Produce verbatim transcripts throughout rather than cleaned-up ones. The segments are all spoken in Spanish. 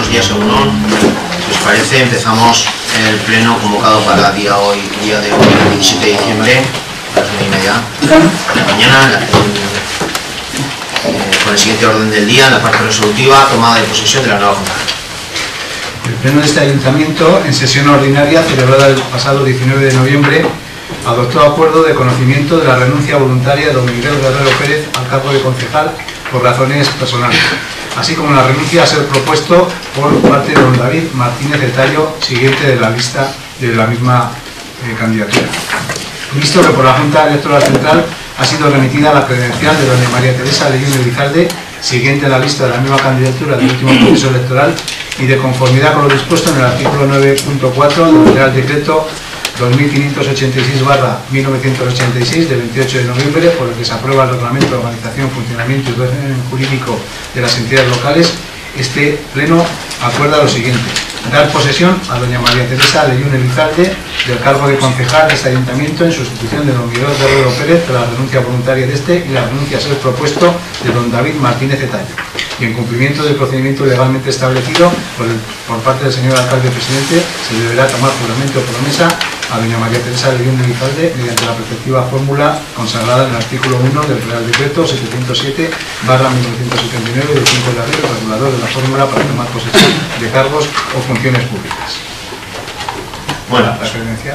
buenos días, Egunon. Si os parece, empezamos el pleno convocado para día hoy, día de hoy, diecisiete de diciembre, a las nueve y media de la mañana, la, eh, con el siguiente orden del día, la parte resolutiva, tomada de posesión de la nueva Junta. El pleno de este ayuntamiento, en sesión ordinaria celebrada el pasado diecinueve de noviembre, adoptó acuerdo de conocimiento de la renuncia voluntaria de don Miguel Guerrero Pérez al cargo de concejal por razones personales, así como la renuncia a ser propuesto por parte de don David Martínez de Tallo, siguiente de la lista de la misma eh, candidatura. Visto que por la Junta Electoral Central ha sido remitida la credencial de doña María Teresa Leyún Elizalde, siguiente a la lista de la misma candidatura del último proceso electoral, y de conformidad con lo dispuesto en el artículo nueve punto cuatro del Real Decreto dos mil quinientos ochenta y seis barra mil novecientos ochenta y seis de veintiocho de noviembre, por el que se aprueba el Reglamento de Organización, Funcionamiento y Régimen Jurídico de las entidades locales, este pleno acuerda lo siguiente: dar posesión a doña María Teresa Leyún Elizalde del cargo de concejal de este ayuntamiento en sustitución de don Miguel Guerrero Pérez, de la renuncia voluntaria de este y la renuncia a ser propuesto de don David Martínez de Tallo, y en cumplimiento del procedimiento legalmente establecido por, el, por parte del señor alcalde presidente, se deberá tomar juramento o promesa a doña María Teresa Leyún Elizalde mediante la respectiva fórmula consagrada en el artículo uno del Real Decreto setecientos siete barra mil novecientos setenta y nueve del cinco de abril, regulador de la fórmula para tomar posesión de cargos o funciones públicas. Bueno, la credencial.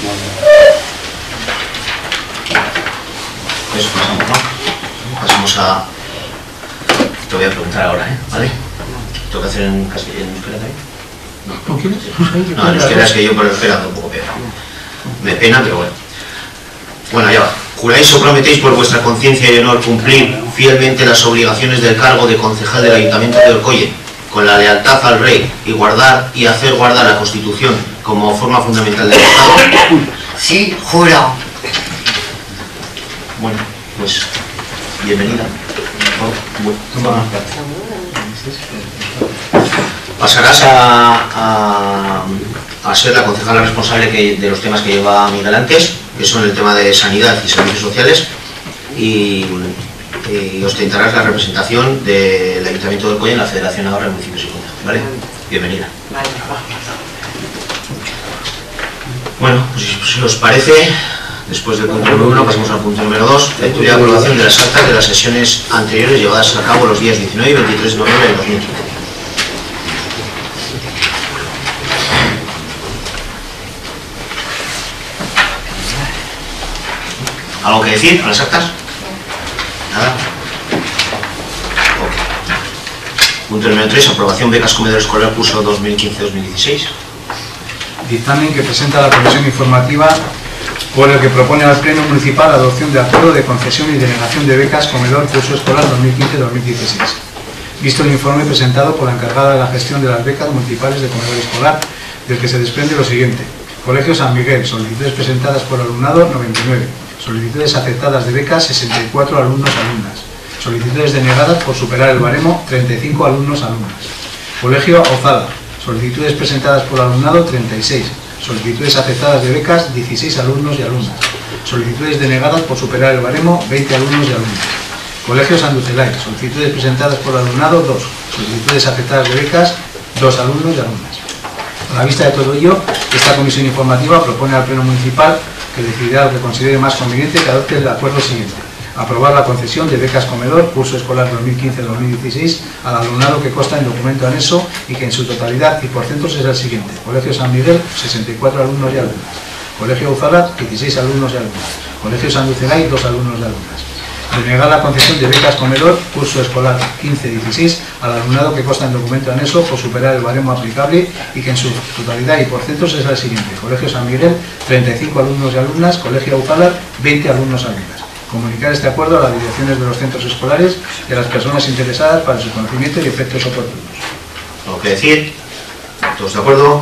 Pues pasamos, ¿no? Pasamos a... Te voy a preguntar ahora, ¿eh? ¿Vale? ¿Tengo que hacer en castellano, en euskera también? No. ¿No quieres? No, en euskera es que yo por euskera ando un poco peor. Me pena, pero bueno. Bueno, ya va. ¿Juráis o prometéis por vuestra conciencia y honor cumplir fielmente las obligaciones del cargo de concejal del Ayuntamiento de Orcolle, con la lealtad al Rey, y guardar y hacer guardar la Constitución como forma fundamental del Estado? Sí, juro. Bueno, pues bienvenida. Bueno, pasarás a, a, a ser la concejala responsable que, de los temas que lleva Miguel antes, que son el tema de sanidad y servicios sociales, y, y ostentarás la representación del Ayuntamiento de Orcolle en la Federación Navarra de Municipios y Concejas, ¿vale? Bienvenida. Vale. Bueno, pues si os parece, después del punto número uno, pasamos al punto número dos, lectura y aprobación de las actas de las sesiones anteriores llevadas a cabo los días diecinueve y veintitrés de noviembre de dos mil quince. ¿Algo que decir a las actas? ¿Nada? Ok. Punto número tres, aprobación becas comedor escolar curso dos mil quince dos mil dieciséis. Dictamen que presenta la Comisión Informativa por el que propone al Pleno Municipal la adopción de acuerdo de concesión y denegación de becas comedor curso escolar dos mil quince dos mil dieciséis. Visto el informe presentado por la encargada de la gestión de las becas municipales de comedor escolar, del que se desprende lo siguiente: Colegio San Miguel, solicitudes presentadas por alumnado noventa y nueve, solicitudes aceptadas de becas sesenta y cuatro alumnos alumnas, solicitudes denegadas por superar el baremo treinta y cinco alumnos alumnas. Colegio Ozada, solicitudes presentadas por alumnado treinta y seis, solicitudes aceptadas de becas dieciséis alumnos y alumnas, solicitudes denegadas por superar el baremo veinte alumnos y alumnas. Colegio San Ducelay, solicitudes presentadas por alumnado dos, solicitudes aceptadas de becas dos alumnos y alumnas. A la vista de todo ello, esta comisión informativa propone al Pleno Municipal, que decidirá lo que considere más conveniente, que adopte el acuerdo siguiente: aprobar la concesión de becas comedor curso escolar dos mil quince dos mil dieciséis al alumnado que consta en documento anexo y que en su totalidad y por centros es el siguiente: Colegio San Miguel, sesenta y cuatro alumnos y alumnas; Colegio Uzala, dieciséis alumnos y alumnas; Colegio San Ducelay, dos alumnos y alumnas. Denegar la concesión de becas comedor curso escolar quince dieciséis al alumnado que consta en documento anexo por superar el baremo aplicable y que en su totalidad y por centros es el siguiente: Colegio San Miguel, treinta y cinco alumnos y alumnas; Colegio Uzala, veinte alumnos y alumnas. Comunicar este acuerdo a las direcciones de los centros escolares y a las personas interesadas para su conocimiento y efectos oportunos. ¿Algo que decir? ¿Todos de acuerdo?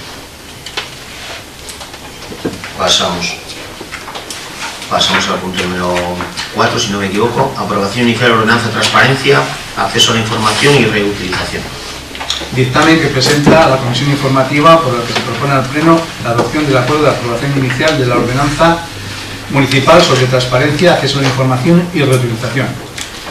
Pasamos. Pasamos al punto número cuatro, si no me equivoco. Aprobación inicial de ordenanza, transparencia, acceso a la información y reutilización. Dictamen que presenta a la Comisión Informativa por el que se propone al Pleno la adopción del acuerdo de aprobación inicial de la ordenanza municipal sobre transparencia, acceso a la información y reutilización.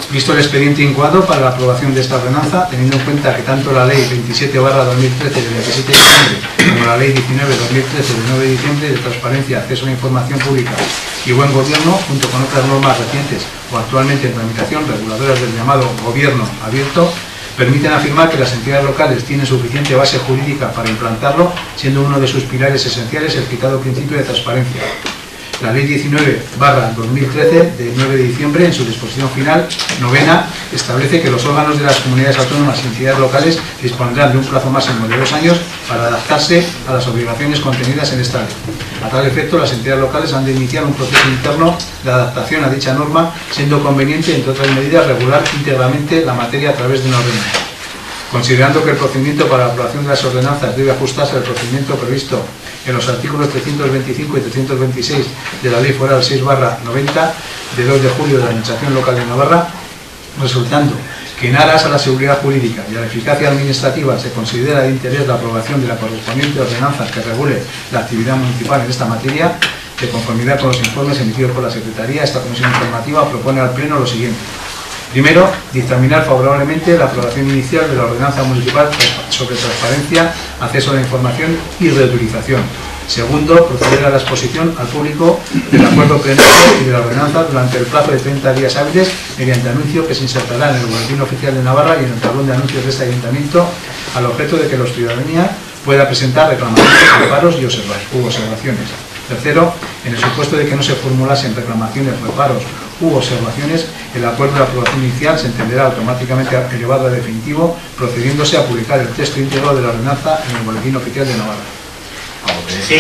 Visto el expediente incoado para la aprobación de esta ordenanza, teniendo en cuenta que tanto la Ley veintisiete barra dos mil trece de veintisiete de diciembre como la Ley diecinueve barra dos mil trece de nueve de diciembre de transparencia, acceso a la información pública y buen gobierno, junto con otras normas recientes o actualmente en tramitación reguladoras del llamado gobierno abierto, permiten afirmar que las entidades locales tienen suficiente base jurídica para implantarlo, siendo uno de sus pilares esenciales el citado principio de transparencia. La Ley diecinueve barra dos mil trece de nueve de diciembre, en su disposición final novena, establece que los órganos de las comunidades autónomas y entidades locales dispondrán de un plazo máximo de dos años para adaptarse a las obligaciones contenidas en esta ley. A tal efecto, las entidades locales han de iniciar un proceso interno de adaptación a dicha norma, siendo conveniente, entre otras medidas, regular íntegramente la materia a través de una ordenanza. Considerando que el procedimiento para la aprobación de las ordenanzas debe ajustarse al procedimiento previsto en los artículos trescientos veinticinco y trescientos veintiséis de la Ley Foral seis barra noventa de dos de julio de la Administración Local de Navarra, resultando que en aras a la seguridad jurídica y a la eficacia administrativa se considera de interés la aprobación de la correspondiente ordenanza que regule la actividad municipal en esta materia, de conformidad con los informes emitidos por la Secretaría, esta Comisión Informativa propone al Pleno lo siguiente. Primero, dictaminar favorablemente la aprobación inicial de la ordenanza municipal sobre transparencia, acceso a la información y reutilización. Segundo, proceder a la exposición al público del acuerdo plenario y de la ordenanza durante el plazo de treinta días hábiles mediante anuncio que se insertará en el Boletín Oficial de Navarra y en el tablón de anuncios de este ayuntamiento, al objeto de que la ciudadanía pueda presentar reclamaciones, reparos y observaciones. Tercero, en el supuesto de que no se formulasen reclamaciones, reparos u observaciones, el acuerdo de aprobación inicial se entenderá automáticamente elevado a definitivo, procediéndose a publicar el texto íntegro de la ordenanza en el Boletín Oficial de Navarra. ¿Algo que decir?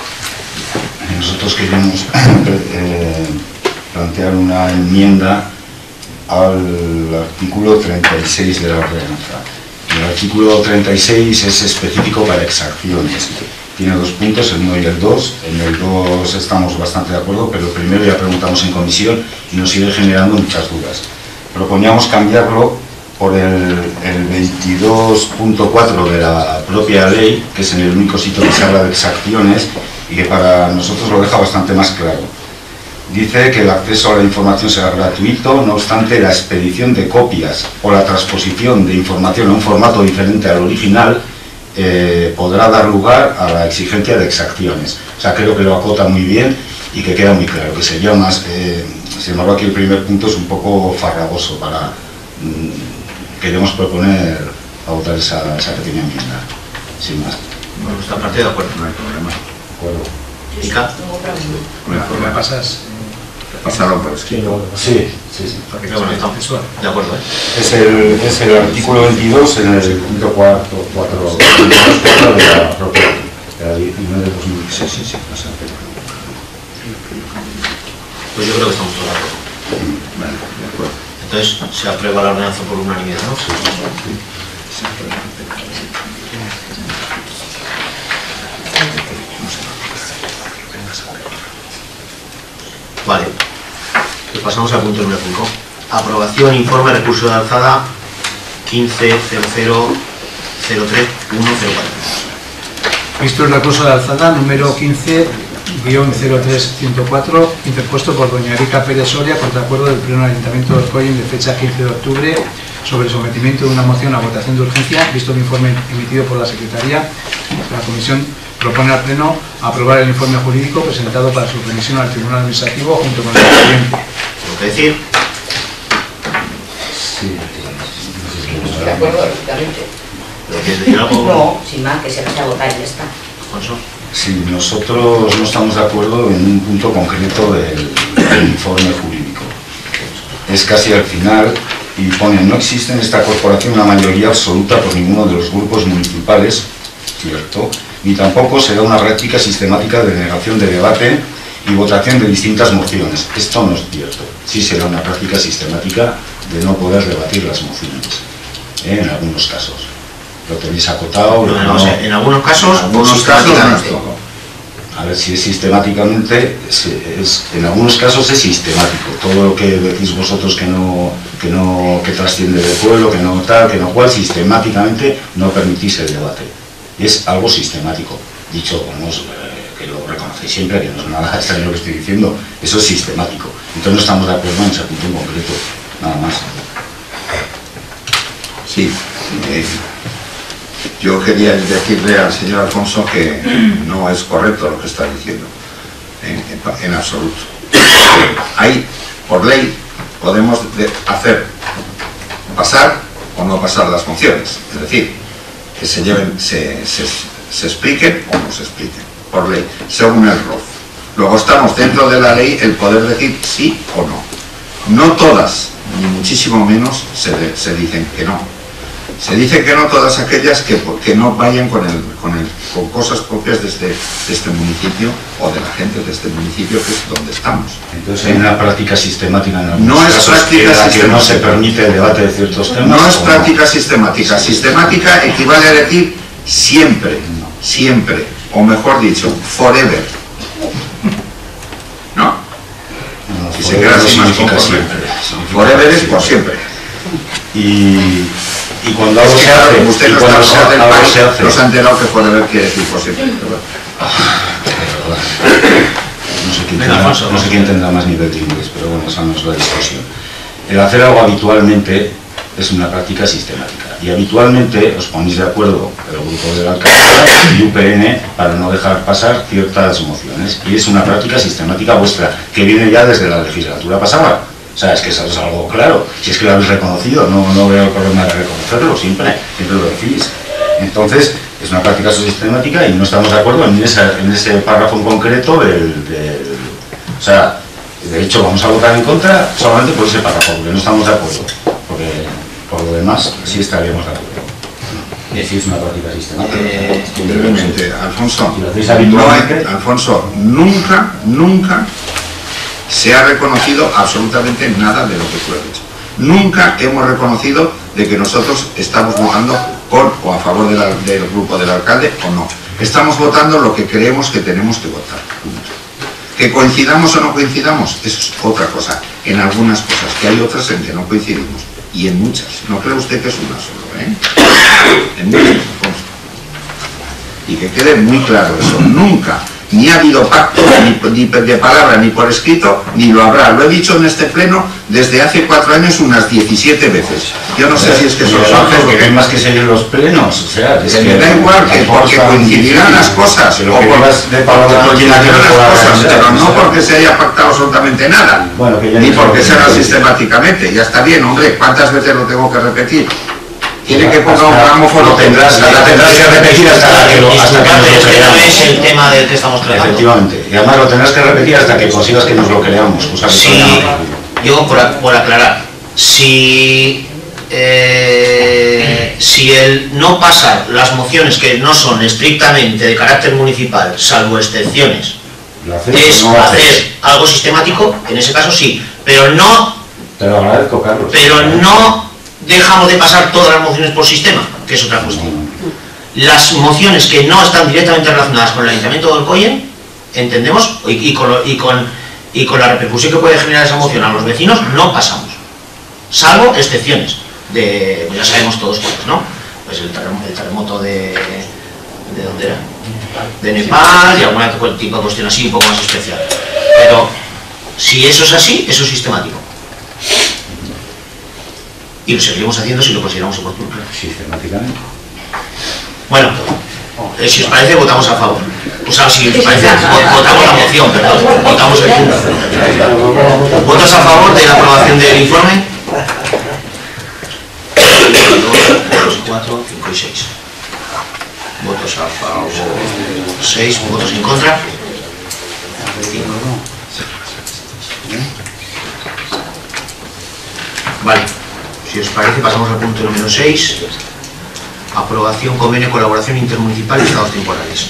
Nosotros queremos eh, plantear una enmienda al artículo treinta y seis de la ordenanza. El artículo treinta y seis es específico para exacciones. Tiene dos puntos, el uno y el dos. En el dos estamos bastante de acuerdo, pero el primero ya preguntamos en comisión y nos sigue generando muchas dudas. Proponíamos cambiarlo por el, el veintidós punto cuatro de la propia ley, que es en el único sitio que se habla de exacciones y que para nosotros lo deja bastante más claro. Dice que el acceso a la información será gratuito, no obstante la expedición de copias o la transposición de información a un formato diferente al original Eh, podrá dar lugar a la exigencia de exacciones. O sea, creo que lo acota muy bien y que queda muy claro, que sería más, eh, sin embargo aquí el primer punto es un poco farragoso para, mmm, queremos proponer a votar esa, esa pequeña enmienda, sin más. Por nuestra parte, de acuerdo. No hay problema. De acuerdo. ¿Mica? ¿Me la pasas? Pasaron por escrito. Sí, sí, sí. Pero bueno, estamos de acuerdo, ¿eh? Es el, es el artículo veintidós en el punto cuatro de la propia ley, de la diecinueve de dos mil dieciséis. Sí, sí, sí, no sé. Pues yo creo que estamos todos de acuerdo. Vale, de acuerdo. Entonces, se aprueba la ordenanza por unanimidad, ¿no? Sí, sí. Vale. Pues pasamos al punto número cinco. Aprobación, informe, recurso de alzada quince cero cero cero tres uno cero cuatro. Visto el recurso de alzada número quince guión cero tres ciento cuatro, interpuesto por doña Erika Pérez Soria contra acuerdo del Pleno del Ayuntamiento de Orcoyen de fecha quince de octubre sobre el sometimiento de una moción a votación de urgencia, visto el informe emitido por la Secretaría, la Comisión propone al Pleno aprobar el informe jurídico presentado para su remisión al Tribunal Administrativo junto con el expediente. ¿Tengo que decir? Sí. De acuerdo, lógicamente. ¿Pero quieres decir algo? No, sin más, que se vaya a votar y ya está. Alfonso. Sí, nosotros no estamos de acuerdo en un punto concreto del, del informe jurídico. Es casi al final y pone: no existe en esta corporación una mayoría absoluta por ninguno de los grupos municipales, cierto, ni tampoco se da una práctica sistemática de negación de debate y votación de distintas mociones. Esto no es cierto. Sí se da una práctica sistemática de no poder debatir las mociones, ¿eh? En algunos casos. Lo tenéis acotado. No, no, no, sé, en algunos casos, En algunos casos no es todo. A ver si es sistemáticamente, es, es, en algunos casos es sistemático. Todo lo que decís vosotros que no, que no, que trasciende del pueblo, que no tal, que no cual, sistemáticamente no permitís el debate. Es algo sistemático. Dicho, vamos, eh, que lo reconocéis siempre, que no es nada extraño lo que estoy diciendo, eso es sistemático. Entonces no estamos de acuerdo en ese punto en concreto. Nada más. Sí. Eh, yo quería decirle al señor Alfonso que no es correcto lo que está diciendo, en, en, en absoluto. Hay, por ley, podemos de, hacer pasar o no pasar las mociones, es decir, que se lleven, se, se, se expliquen o no se expliquen, por ley, según el R O F. Luego estamos dentro de la ley el poder decir sí o no. No todas, ni muchísimo menos, se, de, se dicen que no. Se dice que no todas aquellas que, que no vayan con, el, con, el, con cosas propias de este, de este municipio o de la gente de este municipio, que es donde estamos. Entonces hay una práctica sistemática en algunos no es casos práctica que, sistemática. que no se permite el debate de ciertos temas. No es ¿o práctica no? sistemática. Sistemática equivale a decir siempre, siempre, o mejor dicho, forever. ¿No? No, Si se queda así más significa conforme. siempre. Significa Forever es siempre. por siempre. Y, y cuando algo Es que, se claro, hace, usted y no cuando está se, a favor del algo país, se hace, no se ha enterado que forever quiere decir por siempre. no sé quién Venga, tendrá, Alfonso, no sé quién tendrá más nivel de inglés, pero bueno, esa no es la discusión. El hacer algo habitualmente es una práctica sistemática. Y habitualmente os ponéis de acuerdo el grupo de la alcaldía y U P N para no dejar pasar ciertas mociones. Y es una práctica sistemática vuestra, que viene ya desde la legislatura pasada. O sea, es que eso es algo claro. Si es que lo habéis reconocido, no, no veo problema de reconocerlo, siempre, siempre lo decís. Entonces, es una práctica sistemática y no estamos de acuerdo en, esa, en ese párrafo en concreto del, del... O sea, de hecho, vamos a votar en contra solamente por ese párrafo, porque no estamos de acuerdo. Porque por lo demás, sí estaríamos de acuerdo. Y decir, es una práctica sistemática. Eh, brevemente, Alfonso, Si lo hacéis no habitualmente- hay- Alfonso, nunca, nunca se ha reconocido absolutamente nada de lo que tú has dicho. Nunca hemos reconocido de que nosotros estamos votando por o a favor de la- del grupo del alcalde o no. Estamos votando lo que creemos que tenemos que votar. Que coincidamos o no coincidamos, eso es otra cosa. En algunas cosas, que hay otras en que no coincidimos. Y en muchas. No cree usted que es una solo, ¿eh? En muchas, Alfonso. Y que quede muy claro eso. Nunca, ni ha habido pacto, ni, ni de palabra, ni por escrito, ni lo habrá. Lo he dicho en este pleno desde hace cuatro años unas diecisiete veces. Yo no sé si es que son porque hay más que seguir los plenos, o sea, es que que me da igual, que porque coincidirán las cosas, pero o que por- digas de palabra no tiene coincidirán que ver con las la cosas, realidad, pero no o sea. porque se haya pactado absolutamente nada, Bueno, que ya ni no- porque se haga sistemáticamente. Ya está bien, hombre, ¿cuántas veces lo tengo que repetir? Quiere que ponga un Hasta- gramófono, lo tendrás, la tendrás que repetir hasta que lo, hasta que nos Disculpad, lo pero es que no creamos. es el tema del que estamos tratando. Efectivamente, y además lo tendrás que repetir hasta que consigas que nos lo creamos, cosa que Si, todavía no. yo por, a- por aclarar, si, eh, si el no pasar las mociones que no son estrictamente de carácter municipal, salvo excepciones, ¿Lo haces es o no lo haces? hacer algo sistemático, en ese caso sí, pero no, Te lo agradezco, Carlos. pero no dejamos de pasar todas las mociones por sistema, que es otra cuestión. Las mociones que no están directamente relacionadas con el Ayuntamiento de Orcoyen, entendemos, y, y, con, lo- y, con, y con la repercusión que puede generar esa moción a los vecinos, no pasamos. Salvo excepciones, de, pues ya sabemos todos cuáles, ¿no? Pues el terremoto, el terremoto de... ¿De dónde era? De Nepal y algún tipo de cuestión así un poco más especial. Pero si eso es así, eso es sistemático. Y lo seguiremos haciendo si lo consideramos oportuno. Sistemáticamente. Bueno, eh, si os parece, votamos a favor. O sea, si os parece, vo- votamos la moción, perdón. Votamos el punto. ¿Votos a favor de la aprobación del informe? dos, cuatro, cinco y seis. Votos a favor, seis. Votos en contra, cinco. Vale. Si os parece, pasamos al punto número seis. Aprobación, convenio, colaboración intermunicipal y estados temporales.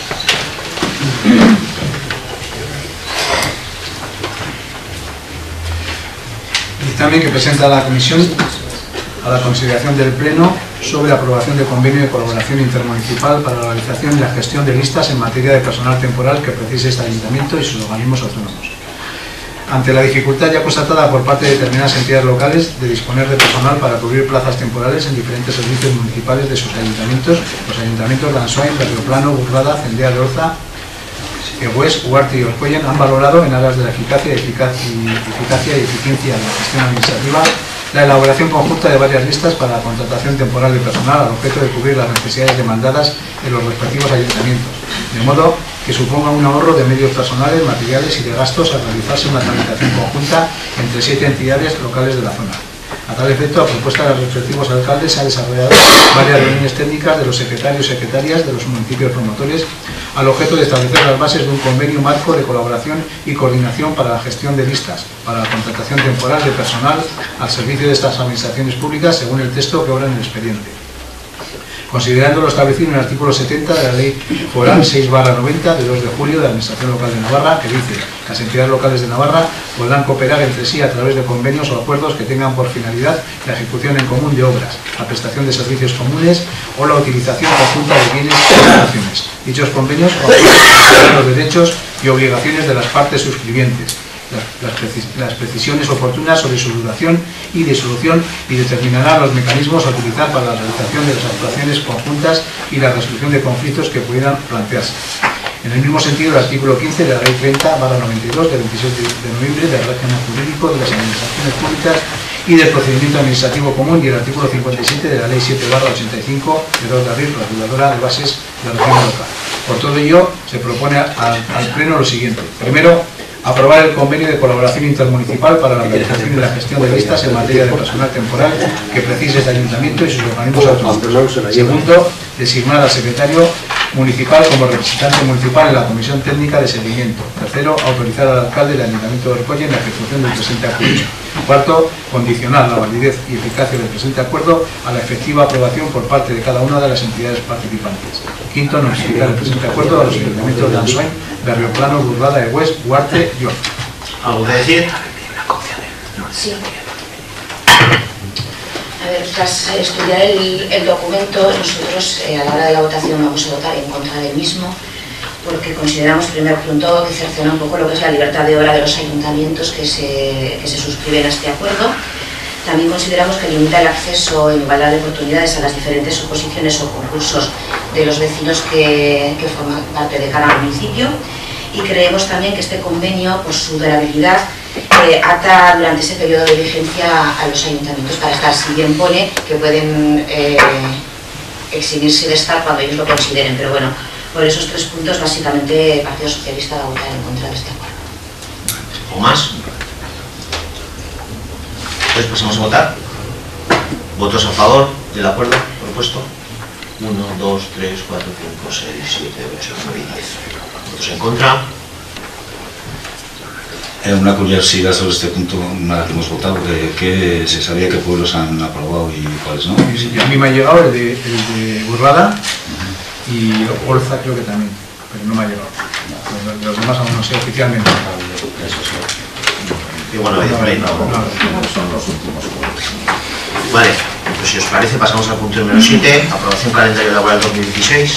Dictamen que presenta la Comisión a la consideración del Pleno sobre aprobación de convenio de colaboración intermunicipal para la realización y la gestión de listas en materia de personal temporal que precise este Ayuntamiento y sus organismos autónomos. Ante la dificultad ya constatada por parte de determinadas entidades locales de disponer de personal para cubrir plazas temporales en diferentes servicios municipales de sus ayuntamientos, los ayuntamientos de Ansoain, Berrioplano, Burrada, Cendea de Oza, Egués, Huarte y Orcoyen han valorado en aras de la eficacia y, eficacia y, eficacia y eficiencia de la gestión administrativa la elaboración conjunta de varias listas para la contratación temporal de personal al objeto de cubrir las necesidades demandadas en los respectivos ayuntamientos, de modo que suponga un ahorro de medios personales, materiales y de gastos al realizarse una tramitación conjunta entre siete entidades locales de la zona. A tal efecto, a propuesta de los respectivos alcaldes, se han desarrollado varias reuniones técnicas de los secretarios y secretarias de los municipios promotores al objeto de establecer las bases de un convenio marco de colaboración y coordinación para la gestión de listas, para la contratación temporal de personal al servicio de estas administraciones públicas según el texto que obra en el expediente. Considerando lo establecido en el artículo setenta de la Ley Foral seis barra noventa de dos de julio de la Administración Local de Navarra, que dice: las entidades locales de Navarra podrán cooperar entre sí a través de convenios o acuerdos que tengan por finalidad la ejecución en común de obras, la prestación de servicios comunes o la utilización conjunta de bienes y instalaciones. Dichos convenios o acuerdos los derechos y obligaciones de las partes suscribientes, Las, precis las precisiones oportunas sobre su duración y disolución, y determinará los mecanismos a utilizar para la realización de las actuaciones conjuntas y la resolución de conflictos que pudieran plantearse. En el mismo sentido, el artículo quince de la Ley treinta barra noventa y dos del veintisiete de noviembre del régimen jurídico de las administraciones públicas y del procedimiento administrativo común, y el artículo cincuenta y siete de la Ley siete barra ochenta y cinco de dos de abril, reguladora de bases de régimen local. Por todo ello, se propone al, al Pleno lo siguiente. Primero, aprobar el convenio de colaboración intermunicipal para la realización y la gestión de listas en materia de personal temporal que precise este ayuntamiento y sus organismos autónomos. Segundo, designar al secretario municipal como representante municipal en la comisión técnica de seguimiento. Tercero, autorizar al alcalde del ayuntamiento de Orcoyen en la ejecución del presente acuerdo. Cuarto, condicionar la validez y eficacia del presente acuerdo a la efectiva aprobación por parte de cada una de las entidades participantes. Quinto, notificar el presente acuerdo a los ayuntamientos de Ansoain, Berrioplano, Burlada, Egués, Huarte y Orte. ¿Algo que decir? Sí. A ver, tras estudiar el, el documento, nosotros eh, a la hora de la votación vamos a votar en contra del mismo, porque consideramos, primer punto, que cercena un poco lo que es la libertad de obra de los ayuntamientos que se, que se suscriben a este acuerdo. También consideramos que limita el acceso en igualdad de oportunidades a las diferentes oposiciones o concursos de los vecinos que, que forman parte de cada municipio, y creemos también que este convenio, por su durabilidad, eh, ata durante ese periodo de vigencia a los ayuntamientos para estar. Si bien pone que pueden eh, eximirse de estar cuando ellos lo consideren, pero bueno, por esos tres puntos básicamente el Partido Socialista va a votar en contra de este acuerdo. ¿O más? Pues pasamos a votar. ¿Votos a favor del acuerdo propuesto? uno, dos, tres, cuatro, cinco, seis, siete, ocho, nueve y diez. ¿Votos en contra? Eh, una curiosidad sobre este punto, una vez que hemos votado, que, que se sabía qué pueblos han aprobado y cuáles no. Y a mí me ha llegado el de, el de Burlada uh-huh. y Olza creo que también, pero no me ha llegado. Los, los demás aún no sé oficialmente. Eso sí. Y bueno, ahí por ahí no. Son los últimos juegos. Vale, pues si os parece pasamos al punto número siete, aprobación calendario laboral dos mil dieciséis.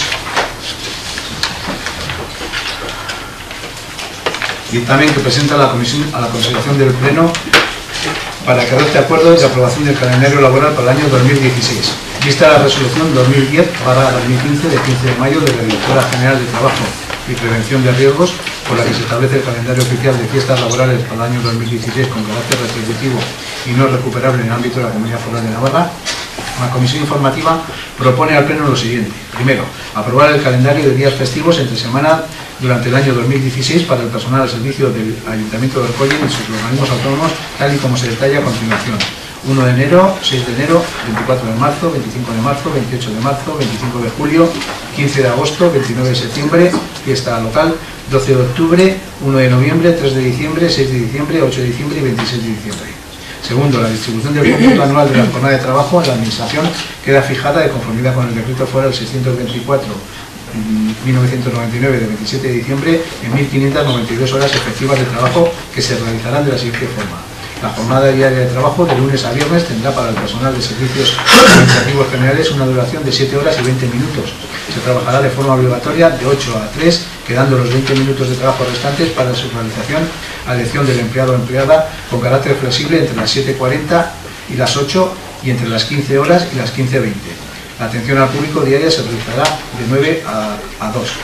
Dictamen que presenta la comisión a la consideración del Pleno para que adopte acuerdo de aprobación del calendario laboral para el año dos mil dieciséis. Vista la resolución dos mil diez barra dos mil quince de quince de mayo de la Directora General de Trabajo y Prevención de Riesgos, por la que se establece el calendario oficial de fiestas laborales para el año dos mil dieciséis con carácter retributivo y no recuperable en el ámbito de la Comunidad Foral de Navarra. La Comisión Informativa propone al Pleno lo siguiente. Primero, aprobar el calendario de días festivos entre semana durante el año dos mil dieciséis para el personal al servicio del Ayuntamiento de Orcoyen y sus organismos autónomos, tal y como se detalla a continuación. uno de enero, seis de enero, veinticuatro de marzo, veinticinco de marzo, veintiocho de marzo, veinticinco de julio, quince de agosto, veintinueve de septiembre, fiesta local, doce de octubre, uno de noviembre, tres de diciembre, seis de diciembre, ocho de diciembre y veintiséis de diciembre. Segundo, la distribución del cómputo anual de la jornada de trabajo en la Administración queda fijada de conformidad con el Decreto Foral seiscientos veinticuatro mil novecientos noventa y nueve de veintisiete de diciembre en mil quinientas noventa y dos horas efectivas de trabajo que se realizarán de la siguiente forma. La jornada diaria de trabajo de lunes a viernes tendrá para el personal de servicios administrativos generales una duración de siete horas y veinte minutos. Se trabajará de forma obligatoria de ocho a tres, quedando los veinte minutos de trabajo restantes para su realización a elección del empleado o empleada, con carácter flexible entre las siete cuarenta y las ocho y entre las quince horas y las quince veinte. La atención al público diaria se realizará de nueve a dos.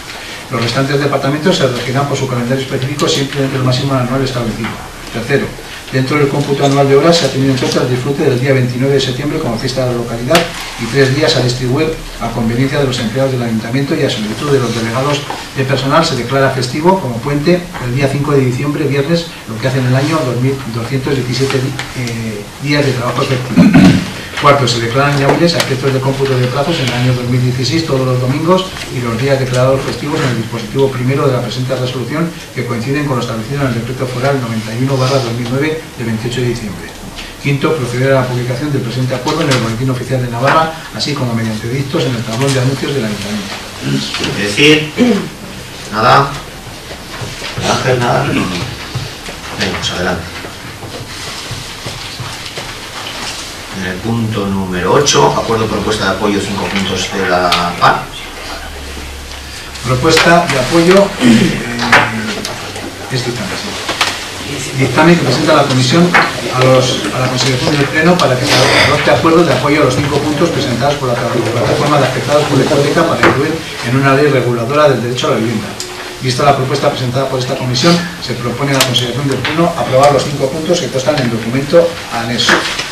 Los restantes departamentos se regirán por su calendario específico siempre dentro del máximo anual establecido. Tercero, dentro del cómputo anual de horas se ha tenido en cuenta el disfrute del día veintinueve de septiembre como fiesta de la localidad y tres días a distribuir a conveniencia de los empleados del ayuntamiento y a solicitud de los delegados de personal se declara festivo como puente el día cinco de diciembre, viernes, lo que hace en el año dos mil doscientos diecisiete eh, días de trabajo efectivo. Cuarto, se declaran inhábiles a efectos de cómputo de plazos en el año dos mil dieciséis todos los domingos y los días declarados festivos en el dispositivo primero de la presente resolución que coinciden con lo establecido en el decreto foral noventa y uno barra dos mil nueve de veintiocho de diciembre. Quinto, proceder a la publicación del presente acuerdo en el Boletín Oficial de Navarra, así como mediante edictos en el tablón de anuncios del ayuntamiento. Es decir, nada. Ángel, nada. Venga, pues adelante. En el punto número ocho, acuerdo propuesta de apoyo, cinco puntos de la P A N. Propuesta de apoyo eh, es dictamen, sí. Dictamen que presenta la Comisión a, los, a la consideración del Pleno para que se adopte acuerdo de apoyo a los cinco puntos presentados por la plataforma de afectados por la hipoteca para incluir en una ley reguladora del derecho a la vivienda. Vista la propuesta presentada por esta comisión, se propone a la consideración del Pleno aprobar los cinco puntos que constan en el documento anexo.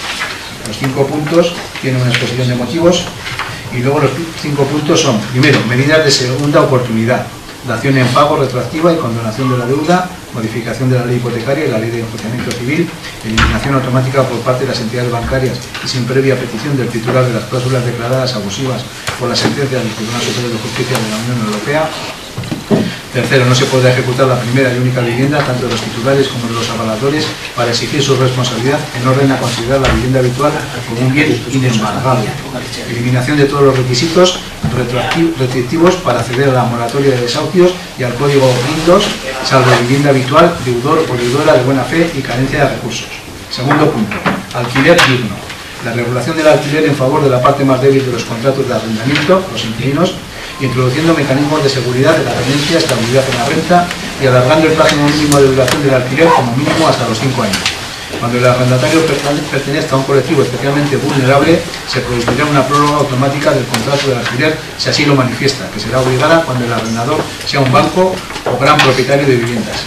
Los cinco puntos tienen una exposición de motivos y luego los cinco puntos son, primero, medidas de segunda oportunidad, dación en pago retroactiva y condonación de la deuda, modificación de la ley hipotecaria y la ley de enjuiciamiento civil, eliminación automática por parte de las entidades bancarias y sin previa petición del titular de las cláusulas declaradas abusivas por la sentencia del Tribunal Superior de Justicia de la Unión Europea. Tercero, no se podrá ejecutar la primera y única vivienda, tanto de los titulares como de los avaladores, para exigir su responsabilidad en orden a considerar la vivienda habitual como un bien inembargable. Eliminación de todos los requisitos restrictivos para acceder a la moratoria de desahucios y al código Windows, salvo vivienda habitual, deudor o deudora de buena fe y carencia de recursos. Segundo punto, alquiler digno. La regulación del alquiler en favor de la parte más débil de los contratos de arrendamiento, los inquilinos, introduciendo mecanismos de seguridad de la tenencia, estabilidad en la renta y alargando el plazo mínimo de duración del alquiler como mínimo hasta los cinco años. Cuando el arrendatario pertenezca a un colectivo especialmente vulnerable, se producirá una prórroga automática del contrato de alquiler si así lo manifiesta, que será obligada cuando el arrendador sea un banco o gran propietario de viviendas.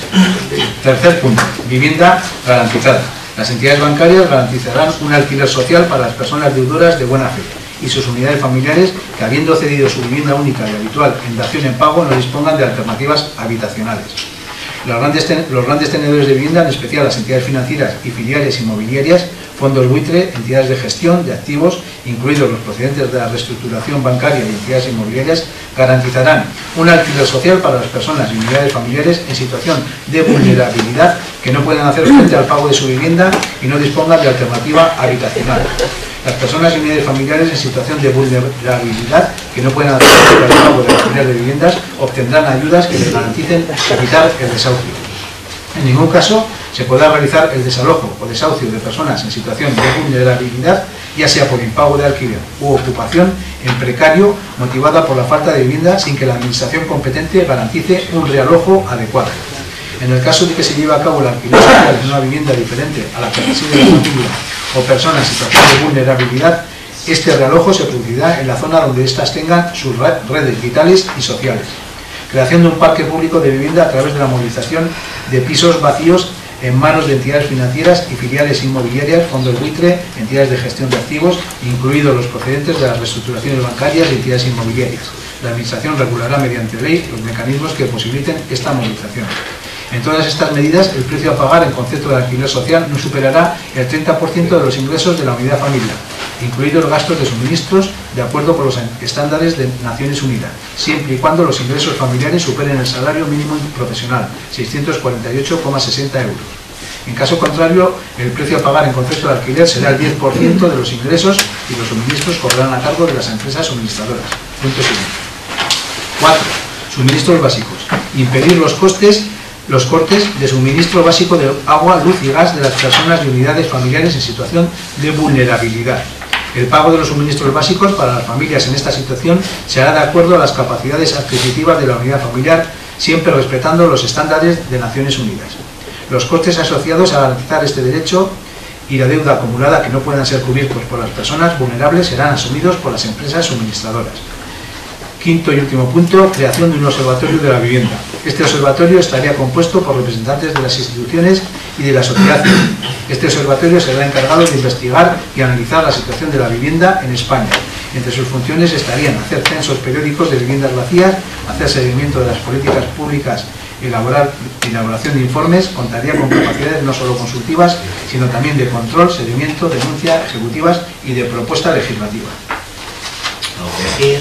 Tercer punto, vivienda garantizada. Las entidades bancarias garantizarán un alquiler social para las personas deudoras de buena fe y sus unidades familiares que, habiendo cedido su vivienda única y habitual en dación en pago, no dispongan de alternativas habitacionales. Los grandes, ten los grandes tenedores de vivienda, en especial las entidades financieras y filiales inmobiliarias, fondos buitre, entidades de gestión de activos, incluidos los procedentes de la reestructuración bancaria y entidades inmobiliarias, garantizarán un alquiler social para las personas y unidades familiares en situación de vulnerabilidad que no puedan hacer frente al pago de su vivienda y no dispongan de alternativa habitacional. Las personas y unidades familiares en situación de vulnerabilidad que no pueden hacer frente al pago de alquiler de viviendas obtendrán ayudas que les garanticen evitar el desahucio. En ningún caso se podrá realizar el desalojo o desahucio de personas en situación de vulnerabilidad, ya sea por impago de alquiler u ocupación en precario motivada por la falta de vivienda, sin que la administración competente garantice un realojo adecuado. En el caso de que se lleve a cabo el alquiler social en una vivienda diferente a la que reside la familia o persona en situación de vulnerabilidad, este realojo se producirá en la zona donde éstas tengan sus redes vitales y sociales. Creación de un parque público de vivienda a través de la movilización de pisos vacíos en manos de entidades financieras y filiales inmobiliarias, fondos buitre, entidades de gestión de activos, incluidos los procedentes de las reestructuraciones bancarias y entidades inmobiliarias. La Administración regulará mediante ley los mecanismos que posibiliten esta movilización. En todas estas medidas, el precio a pagar en concepto de alquiler social no superará el treinta por ciento de los ingresos de la unidad familiar, incluidos los gastos de suministros, de acuerdo con los estándares de Naciones Unidas, siempre y cuando los ingresos familiares superen el salario mínimo profesional, seiscientos cuarenta y ocho coma sesenta euros. En caso contrario, el precio a pagar en concepto de alquiler será el diez por ciento de los ingresos y los suministros correrán a cargo de las empresas suministradoras. Punto siguiente. cuatro. Suministros básicos. Impedir los costes los cortes de suministro básico de agua, luz y gas de las personas y unidades familiares en situación de vulnerabilidad. El pago de los suministros básicos para las familias en esta situación se hará de acuerdo a las capacidades adquisitivas de la unidad familiar, siempre respetando los estándares de Naciones Unidas. Los costes asociados a garantizar este derecho y la deuda acumulada que no puedan ser cubiertos por las personas vulnerables serán asumidos por las empresas suministradoras. Quinto y último punto, creación de un observatorio de la vivienda. Este observatorio estaría compuesto por representantes de las instituciones y de la sociedad civil. Este observatorio será encargado de investigar y analizar la situación de la vivienda en España. Entre sus funciones estarían hacer censos periódicos de viviendas vacías, hacer seguimiento de las políticas públicas, elaborar elaboración de informes, contaría con capacidades no solo consultivas, sino también de control, seguimiento, denuncia, ejecutivas y de propuesta legislativa. ¿Algo que decir?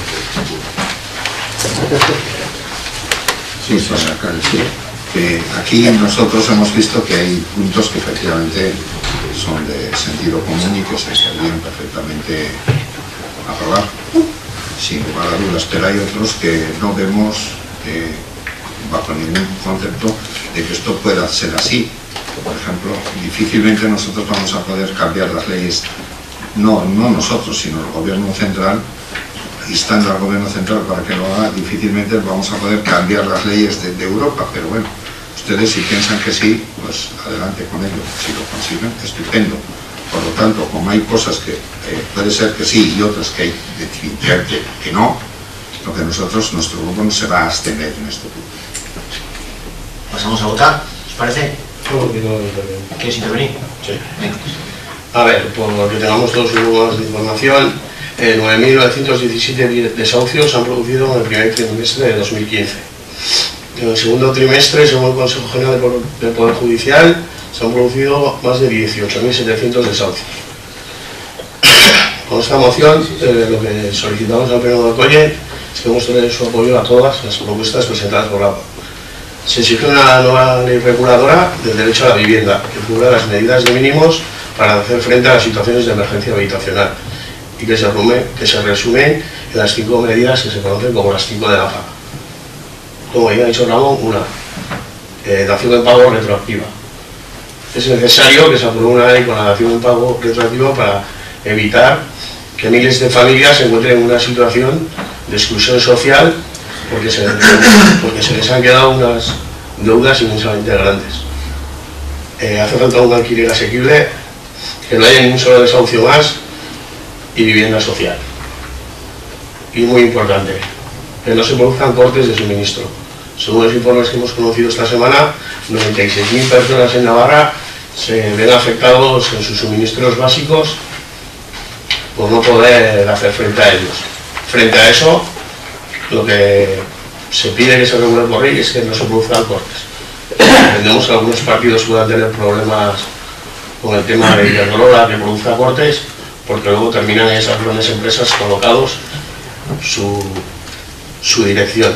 Sí, para acá decir que aquí nosotros hemos visto que hay puntos que efectivamente son de sentido común y que se podrían perfectamente aprobar, sin lugar a dudas, pero hay otros que no vemos eh, bajo ningún concepto de que esto pueda ser así. Por ejemplo, difícilmente nosotros vamos a poder cambiar las leyes, no, no nosotros, sino el gobierno central, instando al gobierno central para que lo haga. Difícilmente vamos a poder cambiar las leyes de, de Europa, pero bueno, ustedes si piensan que sí, pues adelante con ello, si lo consiguen, estupendo. Por lo tanto, como hay cosas que eh, puede ser que sí y otras que hay definitivamente que, que no, lo que nosotros, nuestro grupo no se va a abstener en este punto. ¿Pasamos a votar? ¿Os parece? Solo quiero intervenir. ¿Quieres intervenir? Sí. Venga. A ver, por lo que tengamos todos un poco más de información, eh, nueve mil novecientos diecisiete desahucios se han producido en el primer trimestre de dos mil quince. En el segundo trimestre, según el Consejo General del Poder Judicial, se han producido más de dieciocho mil setecientos desahucios. Con esta moción, eh, lo que solicitamos al Pleno de Ocolle es que muestre su apoyo a todas las propuestas presentadas por la O A. Se exige una nueva ley reguladora del derecho a la vivienda, que cubra las medidas de mínimos para hacer frente a las situaciones de emergencia habitacional y que se, rume, que se resumen en las cinco medidas que se conocen como las cinco de la P A C. Como ya ha dicho Ramón, una, eh, dación en pago retroactiva. Es necesario que se apruebe una ley con la dación en pago retroactiva para evitar que miles de familias se encuentren en una situación de exclusión social porque se, porque se les han quedado unas deudas inmensamente grandes. Eh, hace falta un alquiler asequible, que no haya ni un solo desahucio más y vivienda social. Y muy importante, que no se produzcan cortes de suministro. Según los informes que hemos conocido esta semana, noventa y seis mil personas en Navarra se ven afectados en sus suministros básicos por no poder hacer frente a ellos. Frente a eso, lo que se pide que se regule por ley es que no se produzcan cortes. Entendemos que algunos partidos puedan tener problemas con el tema de Iberdrola que produzca cortes, porque luego terminan en esas grandes empresas colocados su, su dirección.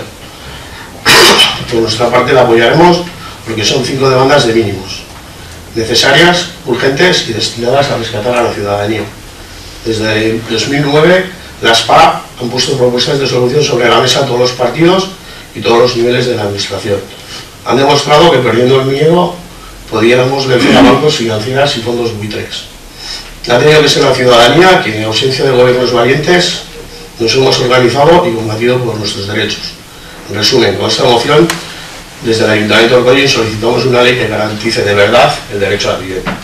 Por nuestra parte la apoyaremos porque son cinco demandas de mínimos, necesarias, urgentes y destinadas a rescatar a la ciudadanía. Desde dos mil nueve, las P A han puesto propuestas de solución sobre la mesa a todos los partidos y todos los niveles de la administración. Han demostrado que perdiendo el miedo podíamos vencer a bancos financieras y fondos buitres. Ha tenido que ser la ciudadanía que, en ausencia de gobiernos valientes, nos hemos organizado y combatido por nuestros derechos. En resumen, con esta moción, desde el Ayuntamiento de Ocollén solicitamos una ley que garantice de verdad el derecho a la vivienda.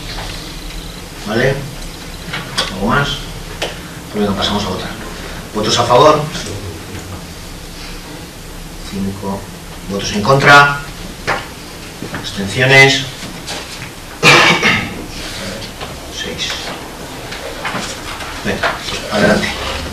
¿Vale? ¿Algo más? Pues venga, pasamos a votar. ¿Votos a favor? Cinco. ¿Votos en contra? ¿Abstenciones? Seis. Venga, adelante.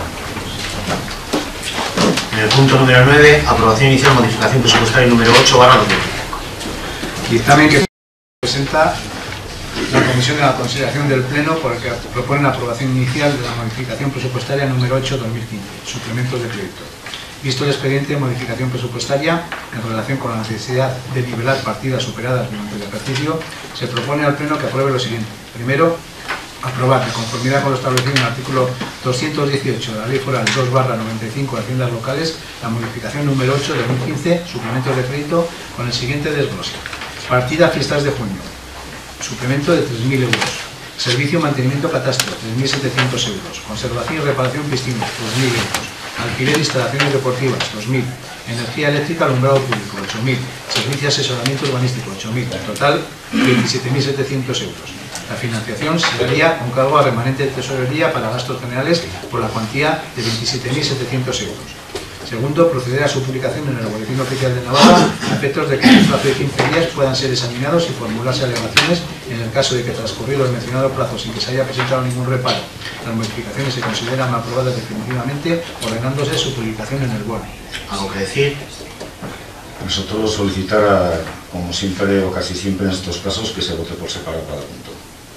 En el punto número nueve, aprobación inicial, modificación presupuestaria número ocho barra dos mil cinco. Dictamen que presenta la Comisión de la Consideración del Pleno por el que propone la aprobación inicial de la modificación presupuestaria número ocho barra dos mil quince, suplementos de crédito. Visto el expediente de modificación presupuestaria, en relación con la necesidad de nivelar partidas superadas durante el ejercicio, se propone al Pleno que apruebe lo siguiente. Primero, aprobar, de conformidad con lo establecido en el artículo doscientos dieciocho de la Ley Foral dos barra noventa y cinco de Haciendas Locales, la modificación número ocho de dos mil quince, suplementos de crédito, con el siguiente desglose. Partida Fiestas de Junio, suplemento de tres mil euros. Servicio Mantenimiento Catastro, tres mil setecientos euros. Conservación y reparación piscinas, dos mil euros. Alquiler e instalaciones deportivas, dos mil. Energía eléctrica, alumbrado público, ocho mil. Servicio y asesoramiento urbanístico, ocho mil. En total, veintisiete mil setecientos euros. La financiación se haría con cargo a remanente de tesorería para gastos generales por la cuantía de veintisiete mil setecientos euros. Segundo, proceder a su publicación en el Boletín Oficial de Navarra a efectos de que en el plazo de quince días puedan ser examinados y formularse alegaciones en el caso de que transcurrido el mencionado plazo sin que se haya presentado ningún reparo. Las modificaciones se consideran aprobadas definitivamente, ordenándose su publicación en el B O N. ¿Algo que decir? Nosotros solicitar, a, como siempre o casi siempre en estos casos, que se vote por separado cada punto.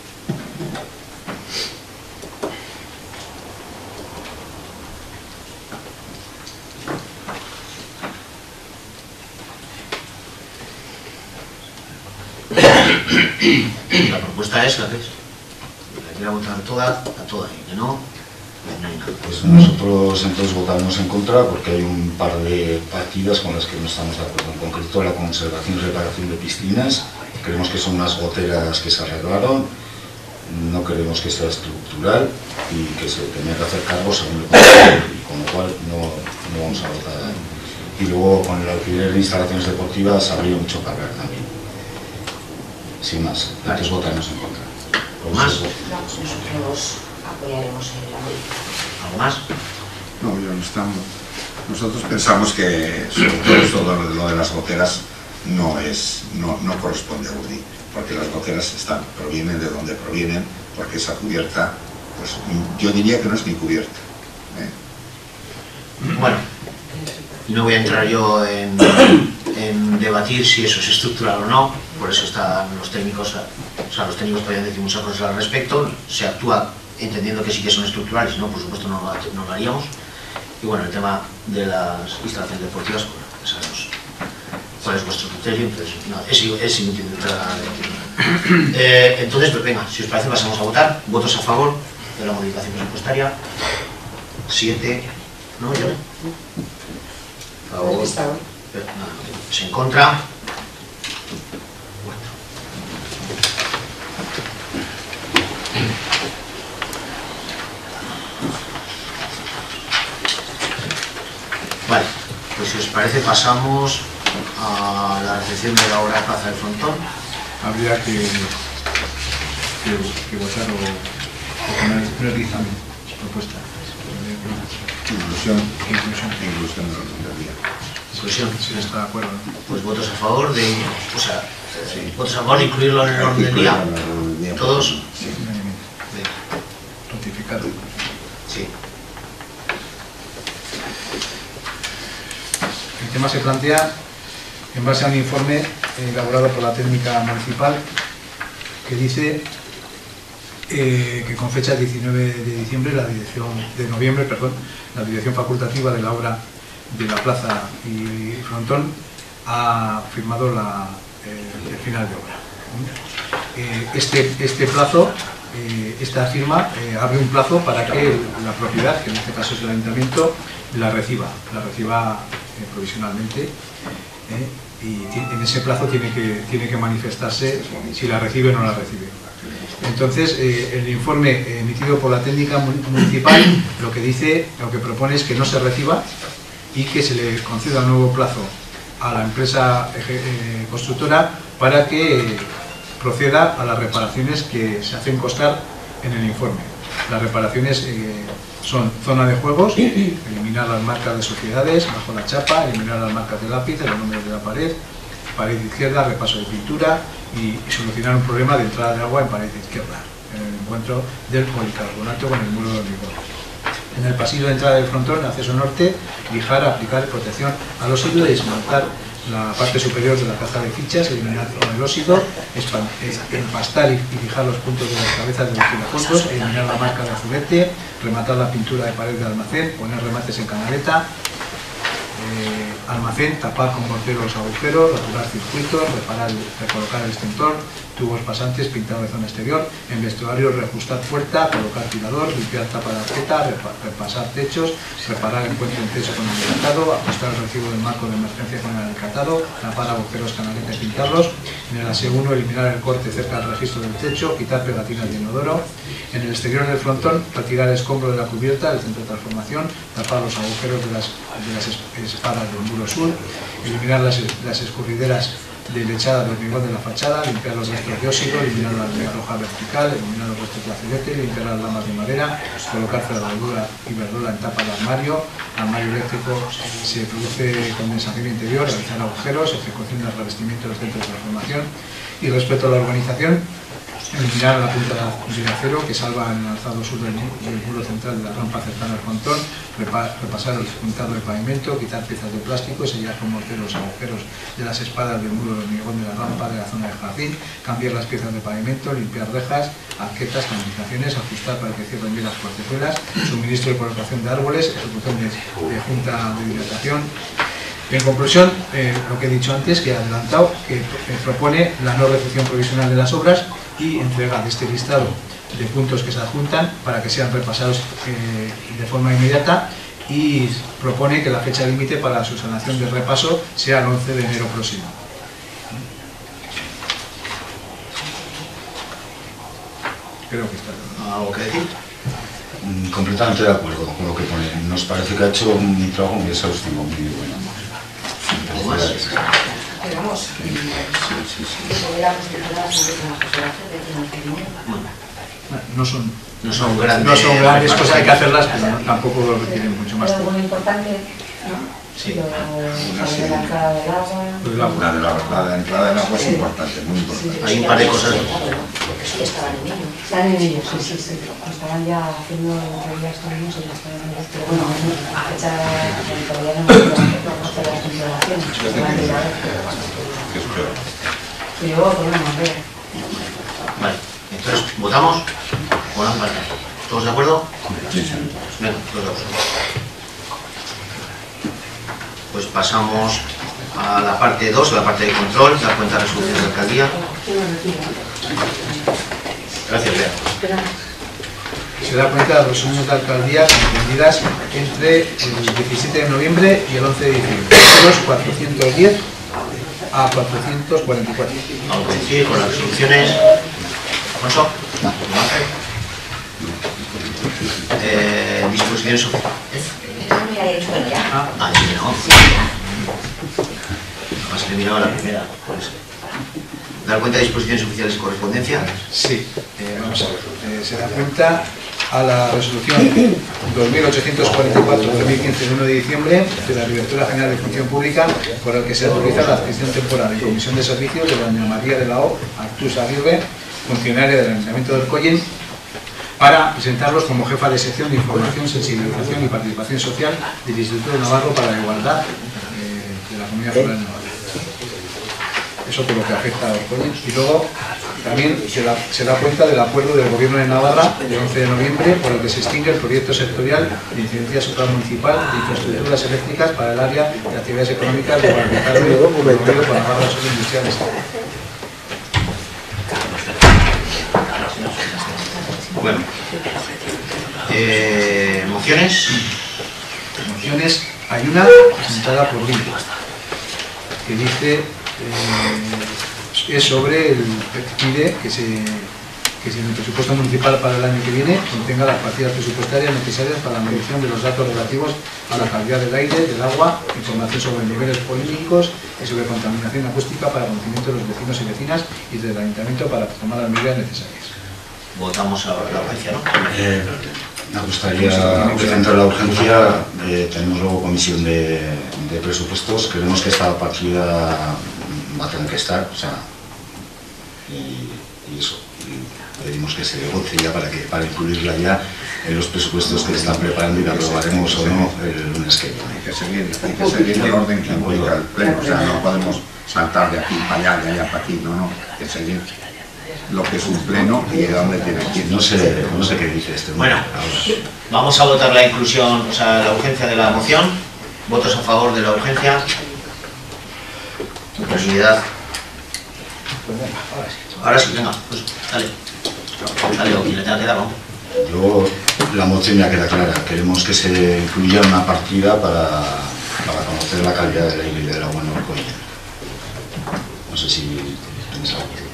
La propuesta es la que es. La quiera votar toda, a toda, y que no, no hay nada. Pues nosotros entonces votaremos en contra porque hay un par de partidas con las que no estamos de acuerdo. En concreto, la conservación y reparación de piscinas. Creemos que son unas goteras que se arreglaron. No queremos que sea estructural y que se tenía que hacer cargo según el control, y con lo cual no, no vamos a votar. Y luego con el alquiler de instalaciones deportivas habría mucho que hablar también. Sin más, entonces votaremos en contra. ¿Más? No, nosotros apoyaremos la modificación. ¿Algo más? No, yo no estamos. Nosotros pensamos que sobre todo esto lo, lo de las goteras no es, no, no corresponde a U D I, porque las goteras están, provienen de donde provienen, porque esa cubierta, pues yo diría que no es ni cubierta. ¿eh? Bueno, no voy a entrar yo en, en debatir si eso es estructural o no, por eso están los técnicos, o sea, los técnicos podrían decir muchas cosas al respecto, se actúa entendiendo que sí que son estructurales, no, por supuesto no lo, no lo haríamos. Y bueno, el tema de las instalaciones deportivas, bueno, ya sabemos cuál es vuestro criterio, entonces no, es, es inútil entrar a debatir. Eh, entonces, pues venga, si os parece pasamos a votar. Votos a favor de la modificación presupuestaria. Siete, ¿no? Yo. A favor. Eh, nada, pues en contra. Cuatro. Vale, pues si os parece pasamos a la recepción de la obra de Plaza del Frontón. Habría que, que, que votar o, o poner, poner dictamen, propuesta. Inclusión, Inclusión. inclusión de la lotería. Inclusión. Si está de acuerdo. Pues votos a favor de, o sea, eh, votos a favor de incluirlo en el orden del día. Todos. Sí. Venga, Notificado. sí. El tema se plantea en base a un informe eh, elaborado por la técnica municipal que dice eh, que con fecha diecinueve de diciembre, la dirección de noviembre, perdón, la dirección facultativa de la obra de la Plaza y Frontón ha firmado la, eh, el final de obra. Eh, este, este plazo, eh, esta firma eh, abre un plazo para que la propiedad, que en este caso es el ayuntamiento, la reciba, la reciba eh, provisionalmente. ¿eh? Y en ese plazo tiene que, tiene que manifestarse si la recibe o no la recibe. Entonces, eh, el informe emitido por la técnica municipal lo que dice, lo que propone es que no se reciba y que se le conceda un nuevo plazo a la empresa eh, constructora para que proceda a las reparaciones que se hacen constar en el informe. Las reparaciones eh, son zona de juegos, eliminar las marcas de suciedades bajo la chapa, eliminar las marcas de lápiz, los números de la pared, pared izquierda, repaso de pintura y, y solucionar un problema de entrada de agua en pared izquierda, en el encuentro del policarbonato con el muro de hormigón. En el pasillo de entrada del frontón, acceso norte, lijar, aplicar protección al óxido y esmaltar la parte superior de la caja de fichas, eliminar el óxido, empastar y lijar los puntos de las cabezas de los girafondos, eliminar la marca de azulete, rematar la pintura de pared de almacén, poner remates en canaleta, eh, almacén, tapar con mortero los agujeros, rasurar circuitos, reparar, recolocar el extintor, tubos pasantes, pintado de zona exterior, en vestuario reajustar puerta, colocar tirador, limpiar tapa de arqueta, repasar techos, reparar el puente en techo con el alicatado, ajustar el recibo del marco de emergencia con el alicatado, tapar agujeros, canaleta y pintarlos, en el A S uno eliminar el corte cerca del registro del techo, quitar pegatinas de inodoro, en el exterior del frontón retirar el escombro de la cubierta del centro de transformación, tapar los agujeros de las, de las espadas del muro sur, eliminar las, las escurrideras de lechada de hormigón de la fachada, limpiar los restos de óxido, eliminar la roja vertical, eliminar los restos de acelete, limpiar las lamas de madera, colocar cerradura y verdura en tapa de armario, armario eléctrico, se produce condensación interior, realizar agujeros, ejecución del revestimiento del centro de transformación y respecto a la organización, eliminar la punta de acero que salva en el alzado sur del, del muro central de la rampa cercana al frontón, repasar el puntado de pavimento, quitar piezas de plástico, sellar con mortero los agujeros de las espadas del muro de hormigón de la rampa de la zona del jardín, cambiar las piezas de pavimento, limpiar rejas, arquetas, canalizaciones, ajustar para que cierren bien las portezuelas, suministro y colocación de árboles, ejecución de, de junta de hidratación. En conclusión, eh, lo que he dicho antes, que he adelantado, que eh, propone la no recepción provisional de las obras y entrega de este listado de puntos que se adjuntan para que sean repasados eh, de forma inmediata y propone que la fecha límite para su sanación de repaso sea el once de enero próximo. Creo que está. ¿Algo que decir? Completamente de acuerdo con lo que pone. Nos parece que ha hecho un trabajo muy exhaustivo, muy bueno. ¿Algo más? Pero vamos, sí, sí, sí. No son, No son grandes, no son grandes cosas, hay que hacerlas, pero tampoco requieren mucho más Pero tiempo. muy importante, ¿no? Sí. Lo de la entrada del agua. Pues la- La de la, la de entrada del agua es importante, muy importante. Hay un par de cosas. Porque sí estaban en ello. Están en ello, sí, sí, sí. Estaban ya haciendo entrevistas con ellos y ya estaban en ello. Pero bueno, a fecha todavía no hemos hacer las instalaciones. Y luego podemos ver. Vale, entonces, ¿votamos? ¿O no? Vale. ¿Todos de acuerdo? Sí, sí. Venga, todos de acuerdo. Pues pasamos a la parte dos, la parte de control, la cuenta de resolución de la alcaldía. Gracias, Bea. Se da cuenta de las resoluciones de alcaldía comprendidas entre el diecisiete de noviembre y el once de diciembre. Los cuatrocientos diez a cuatrocientos cuarenta y cuatro. Algo que decir con las resoluciones. Alfonso. Eh, disposiciones oficiales. Entonces me había dicho bueno ya. Ah, Ah, sí, no. Además que he mirado la primera. Por eso. Dar cuenta de disposiciones oficiales y correspondencia. sí, eh, vamos a ver. Eh, se da cuenta a la resolución dos mil ochocientos cuarenta y cuatro de dos mil quince de uno de diciembre de la Directora General de Función Pública, por el que se autoriza la adscripción temporal en comisión de servicios de doña María de la O, Artús Aguirre, funcionaria del Ayuntamiento del Collén, para presentarlos como jefa de sección de información, sensibilización y participación social del Instituto de Navarro para la Igualdad eh, de la Comunidad Foral de Navarra. Eso por lo que afecta a los Collén. Y luego también se da, se da cuenta del acuerdo del Gobierno de Navarra del once de noviembre por el que se extingue el proyecto sectorial de incidencia supramunicipal de infraestructuras eléctricas para el área de actividades económicas de Guadalajara, promovido por Navarra Sur Industriales. Bueno. Eh, ¿Mociones? Mociones, hay una presentada por Lili, que dice, eh, es sobre el pide que se, que se en el presupuesto municipal para el año que viene contenga las partidas presupuestarias necesarias para la medición de los datos relativos a la calidad del aire, del agua, información sobre niveles polímicos y sobre contaminación acústica para conocimiento de los vecinos y vecinas y del ayuntamiento para tomar las medidas necesarias. Votamos a la urgencia, ¿no? Eh, me gustaría presentar la urgencia. Eh, tenemos luego comisión de, de presupuestos. Creemos que esta partida va a tener que estar, o sea, y, y eso. Y pedimos que se negocie ya para, que, para incluirla ya en los presupuestos que se están preparando y que aprobaremos o no el lunes que viene. Hay que seguir, hay que seguir el orden que implica el pleno, o sea, no podemos saltar de aquí para allá, de allá para aquí, no, no, hay que seguir lo que es un pleno y de dónde tiene que ir. No sé, no sé qué dice este. Bueno, vamos a votar la inclusión, o sea, la urgencia de la moción. ¿Votos a favor de la urgencia? Unanimidad. Ahora sí, venga, pues dale. Dale, o quien le tenga que dar, ¿no? Yo, la moción ya queda clara. Queremos que se incluya una partida para, para conocer la calidad del aire y del agua en el Collén. No sé si tenéis algo que decir.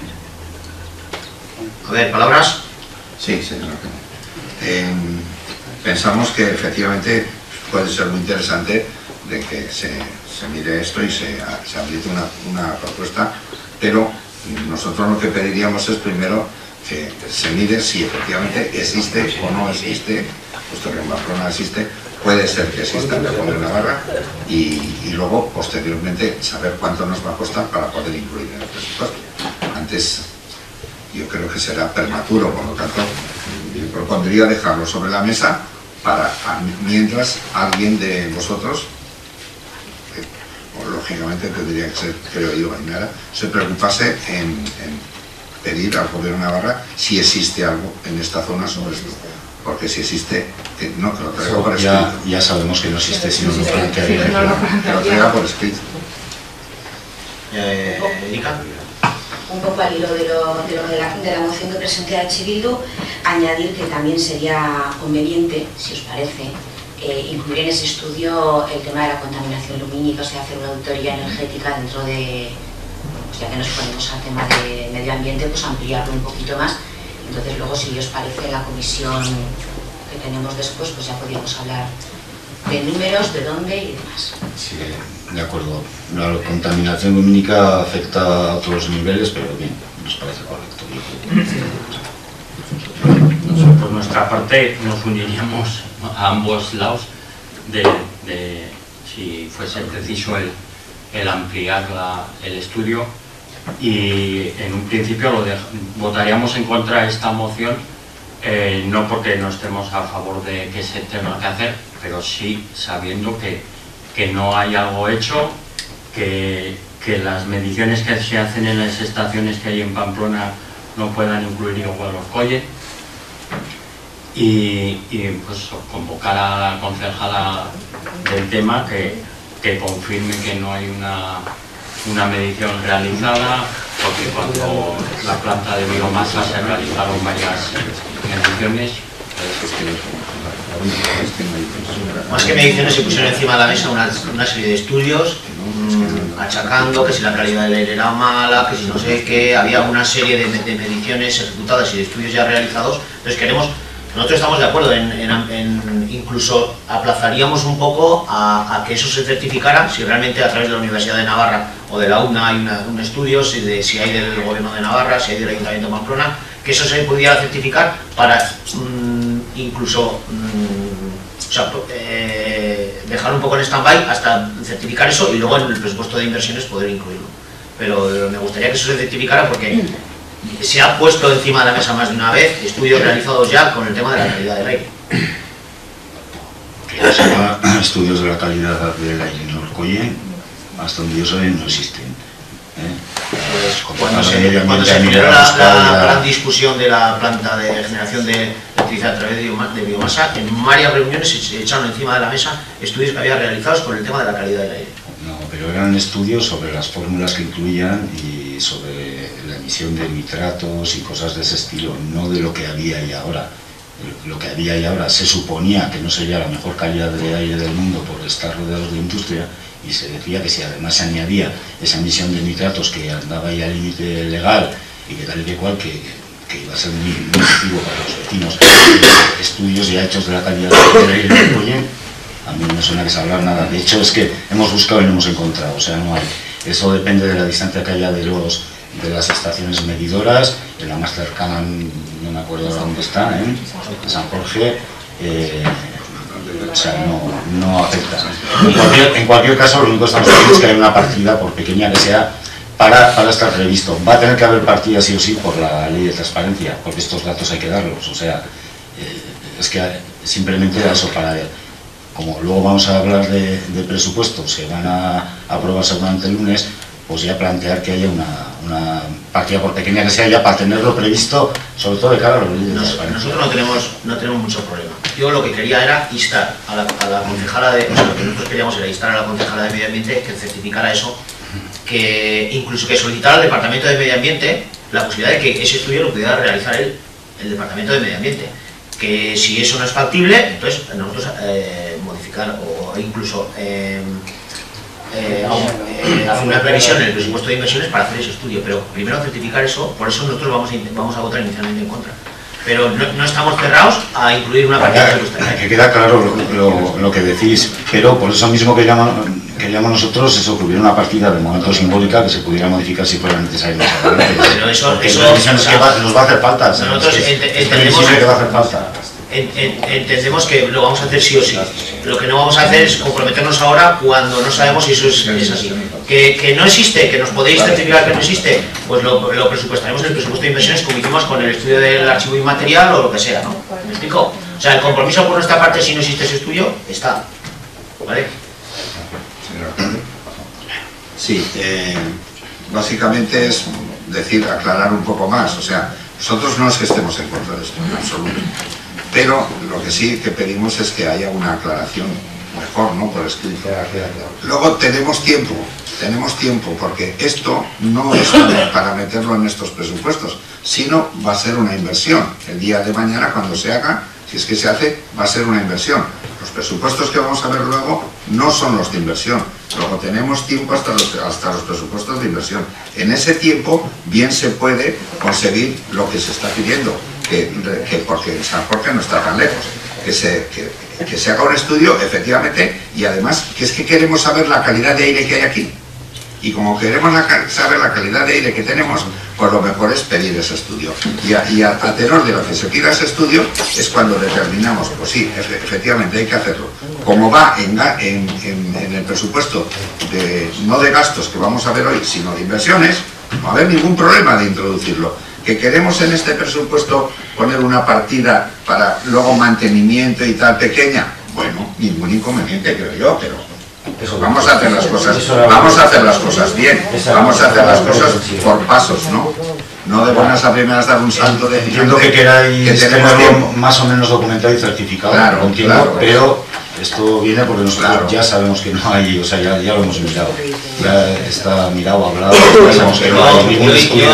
A ver, ¿palabras? Sí, señor. Eh, pensamos que efectivamente puede ser muy interesante de que se, se mire esto y se, se habilite una, una propuesta, pero nosotros lo que pediríamos es primero que se mire si efectivamente existe o no existe, puesto que en Pamplona existe, puede ser que exista en Cajón de Navarra, y, y luego posteriormente saber cuánto nos va a costar para poder incluir en el presupuesto. Antes yo creo que será prematuro, por lo tanto yo propondría dejarlo sobre la mesa para mientras alguien de vosotros, que, pues, lógicamente tendría que ser, creo yo, Ainara, se preocupase en, en pedir al Gobierno de Navarra si existe algo en esta zona sobre esto, porque si existe, que no, que lo traiga por escrito. Ya, ya sabemos que no existe, sino lo plantearía. Que lo traiga por escrito. Eh, Erika. Un poco al hilo de, lo, de, lo de, la, de la moción que presenté a H. Bildu, añadir que también sería conveniente, si os parece, eh, incluir en ese estudio el tema de la contaminación lumínica, o sea, hacer una auditoría energética dentro de, pues ya que nos ponemos al tema de medio ambiente, pues ampliarlo un poquito más. Entonces luego, si os parece, en la comisión que tenemos después, pues ya podríamos hablar de números, de dónde y demás. Sí, de acuerdo. La contaminación lumínica afecta a otros niveles, pero bien, nos parece correcto. Nosotros, por nuestra parte, nos uniríamos a ambos lados de, de si fuese preciso el, el ampliar la, el estudio, y en un principio lo de, votaríamos en contra de esta moción, eh, no porque no estemos a favor de que se tenga que hacer, pero sí sabiendo que, que no hay algo hecho, que, que las mediciones que se hacen en las estaciones que hay en Pamplona no puedan incluir igual los colles, y, y pues convocar a la concejala del tema que, que confirme que no hay una, una medición realizada, porque cuando la planta de biomasa se realizaron varias mediciones. Más que mediciones, se pusieron encima de la mesa una, una serie de estudios mmm, achacando que si la calidad del aire era mala, que si no sé qué, había una serie de, de mediciones ejecutadas y de estudios ya realizados. Entonces queremos, nosotros estamos de acuerdo en, en, en incluso aplazaríamos un poco a, a que eso se certificara, si realmente a través de la Universidad de Navarra o de la U N A hay una, un estudio, si, de, si hay del Gobierno de Navarra, si hay del Ayuntamiento de Pamplona, que eso se pudiera certificar para mmm, incluso mmm, o sea, eh, dejar un poco en stand-by hasta certificar eso y luego en el presupuesto de inversiones poder incluirlo. Pero me gustaría que eso se certificara porque se ha puesto encima de la mesa más de una vez estudios realizados ya con el tema de la calidad del aire. Que se llama estudios de la calidad del aire en Orcolle, hasta donde yo sé no existen. ¿eh? Pues cuando se, cuando se generó la, la gran discusión de la planta de generación de electricidad a través de biomasa, de biomasa, en varias reuniones se echaron encima de la mesa estudios que había realizados con el tema de la calidad del aire. No, pero eran estudios sobre las fórmulas que incluían y sobre la emisión de nitratos y cosas de ese estilo, no de lo que había ahí ahora. Lo que había ahí ahora se suponía que no sería la mejor calidad de aire del mundo por estar rodeados de industria, y se decía que si además se añadía esa emisión de nitratos que andaba ahí al límite legal y que tal y que cual, que, que iba a ser muy negativo para los vecinos. Estudios ya hechos de la calidad del aire del Orcolle, a mí no me suena que se hablar nada. De hecho es que hemos buscado y no hemos encontrado, o sea, no hay. Eso depende de la distancia que haya de los de las estaciones medidoras. En la más cercana, no me acuerdo dónde está, ¿eh? De San Jorge, eh, o sea, no, no afecta. En cualquier, en cualquier caso, lo único que estamos haciendo es que hay una partida, por pequeña que sea, para, para estar previsto. Va a tener que haber partida sí o sí por la ley de transparencia, porque estos datos hay que darlos, o sea, eh, es que simplemente era eso para... Como luego vamos a hablar de, de presupuestos, se van a aprobar seguramente el lunes, pues ya plantear que haya una, una partida por pequeña que sea ya para tenerlo previsto, sobre todo de cara a los líderes. Nos, nosotros no tenemos, no tenemos mucho problema. Yo lo que quería era instar a la, a la concejala de, o sea, lo que nosotros queríamos era instar a la concejala de Medio Ambiente que certificara eso, que incluso que solicitara al Departamento de Medio Ambiente la posibilidad de que ese estudio lo pudiera realizar él, el Departamento de Medio Ambiente. Que si eso no es factible, entonces nosotros eh, modificar o incluso eh, eh, eh, hacer una previsión en el presupuesto de inversiones para hacer ese estudio, pero primero certificar eso. Por eso nosotros vamos a, vamos a votar inicialmente en contra, pero no, no estamos cerrados a incluir una partida presupuestaria. Que queda claro lo, lo, lo que decís, pero por eso mismo que llamamos, que llamamos nosotros, eso, que hubiera una partida de momento simbólica que se pudiera modificar si fuera necesario más adelante. Pero eso, porque eso, la decisión es o sea, que va, nos va a hacer falta. nosotros es, ent es entendemos que va a hacer falta. En, en, entendemos que lo vamos a hacer sí o sí. Lo que no vamos a hacer es comprometernos ahora cuando no sabemos si eso es, es así. Que, que no existe, que nos podéis certificar que no existe, pues lo, lo presupuestaremos en el presupuesto de inversiones como hicimos con el estudio del archivo inmaterial o lo que sea, ¿no? ¿Me explico? O sea, el compromiso por nuestra parte, si no existe ese estudio, está. ¿Vale? Sí, eh, básicamente es decir, aclarar un poco más, o sea, nosotros no es que estemos en contra de esto, en absoluto, pero lo que sí que pedimos es que haya una aclaración mejor, ¿no?, por escrito. Luego tenemos tiempo, tenemos tiempo, porque esto no es para, para meterlo en estos presupuestos, sino va a ser una inversión. El día de mañana, cuando se haga, si es que se hace, va a ser una inversión. Los presupuestos que vamos a ver luego no son los de inversión. Luego tenemos tiempo hasta los, hasta los presupuestos de inversión. En ese tiempo bien se puede conseguir lo que se está pidiendo, que, que porque San Jorge no está tan lejos, que se, que, que se haga un estudio efectivamente, y además que es que queremos saber la calidad de aire que hay aquí. Y como queremos la, saber la calidad de aire que tenemos, pues lo mejor es pedir ese estudio. Y a, y a, a tenor de lo que se pida ese estudio es cuando determinamos, pues sí, efectivamente hay que hacerlo. Como va en, en, en, en el presupuesto, de, no de gastos que vamos a ver hoy, sino de inversiones, no va a haber ningún problema de introducirlo. Que queremos en este presupuesto poner una partida para luego mantenimiento y tal pequeña, bueno, ningún inconveniente creo yo, pero... Eso, vamos a hacer las cosas, vamos a hacer las cosas bien, vamos a hacer las cosas por pasos, ¿no? No de buenas a primeras dar un salto de... Entiendo que queráis que tenerlo más o menos documentado y certificado, claro, entiendo, claro, pero esto viene porque nosotros claro. ya sabemos que no hay, o sea, ya, ya lo hemos mirado, ya está mirado, hablado, ya sabemos que no hay ningún estudio.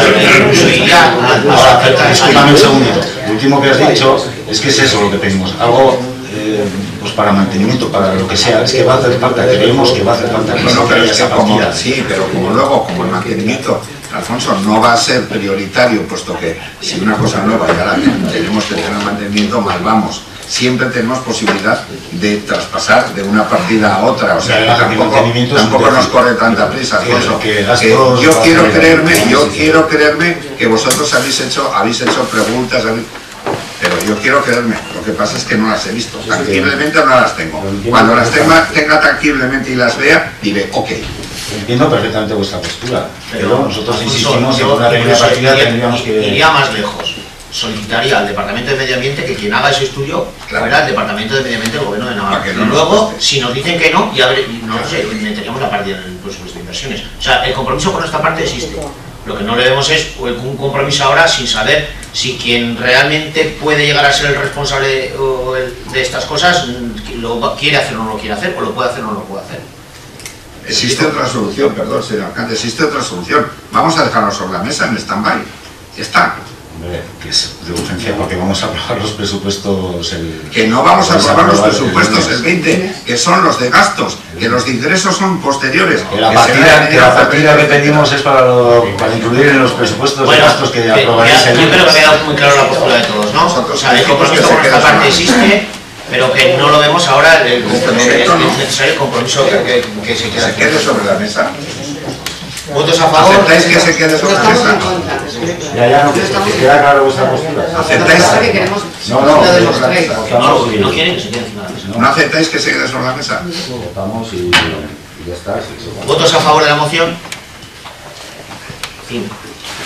Ahora, discúlpame un segundito, lo último que has dicho es que es eso lo que pedimos, algo... Eh, pues para mantenimiento, para lo que sea, es que va a hacer falta, creemos que va a hacer falta que no, no, pero es que como, partida. sí, pero como luego, como el mantenimiento, Alfonso, no va a ser prioritario, puesto que si una cosa nueva ya la tenemos que tener mantenimiento, mal vamos. Siempre tenemos posibilidad de traspasar de una partida a otra, o sea, ya, tampoco, tampoco nos corre tanta prisa, Alfonso. Que, que que yo quiero creerme, yo quiero creerme que vosotros habéis hecho, habéis hecho preguntas, habéis, pero yo quiero creerme, lo que pasa es que no las he visto, tangiblemente no las tengo. Cuando las tenga, tenga tangiblemente y las vea, diré, ok. Entiendo perfectamente vuestra postura, pero, pero nosotros Alfonso, insistimos en yo, una primera partida iría, tendríamos que... Iría más lejos, solicitaría al Departamento de Medio Ambiente que quien haga ese estudio claro. fuera el Departamento de Medio Ambiente del Gobierno de Navarra. No y luego, nos si nos dicen que no, ya ver, no sé, meteríamos la partida en el presupuesto de inversiones. O sea, el compromiso por nuestra parte existe. Lo que no le vemos es un compromiso ahora sin saber si quien realmente puede llegar a ser el responsable de estas cosas lo quiere hacer o no lo quiere hacer, o lo puede hacer o no lo puede hacer. Existe otra solución, perdón, señor alcalde, existe otra solución. Vamos a dejarlo sobre la mesa en stand-by. Ya está. Hombre, que es de urgencia porque vamos a aprobar los presupuestos el... Que no vamos a aprobar los presupuestos el veinte, que son los de gastos, que los de ingresos son posteriores. Que la partida que, la partida que pedimos es para, lo, para incluir en los presupuestos bueno, de gastos que aprobaréis el... Yo creo que ha quedado muy claro la postura de todos, ¿no? O sea, el compromiso por nuestra parte existe, pero que no lo vemos ahora el necesario compromiso que, que, que se, que se quede sobre la mesa. ¿Votos a favor? ¿Aceptáis que se quede sobre la mesa? Ya, ya, no, que queda claro vuestra postura. ¿Aceptáis? No, no, no, no quieren que se quede encima de la mesa. ¿No aceptáis que se quede sobre la mesa? Votamos y ya está. ¿Votos a favor de la moción? Cinco.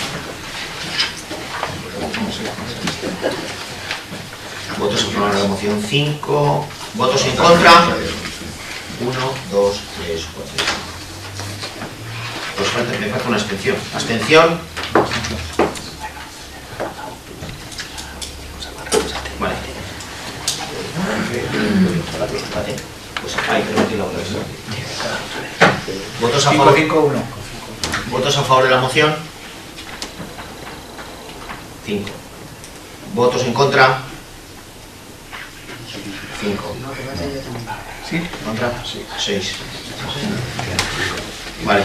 Votos a favor de la moción, cinco. Votos en contra. Uno, dos, tres, cuatro. Pues falta, me falta una abstención. Abstención. Vale. Pues ahí tenemos que ir la otra vez. Votos a favor. cinco, uno. Votos a favor de la moción. cinco. Votos en contra. cinco. ¿Sí? ¿Contra? Sí. seis. Vale.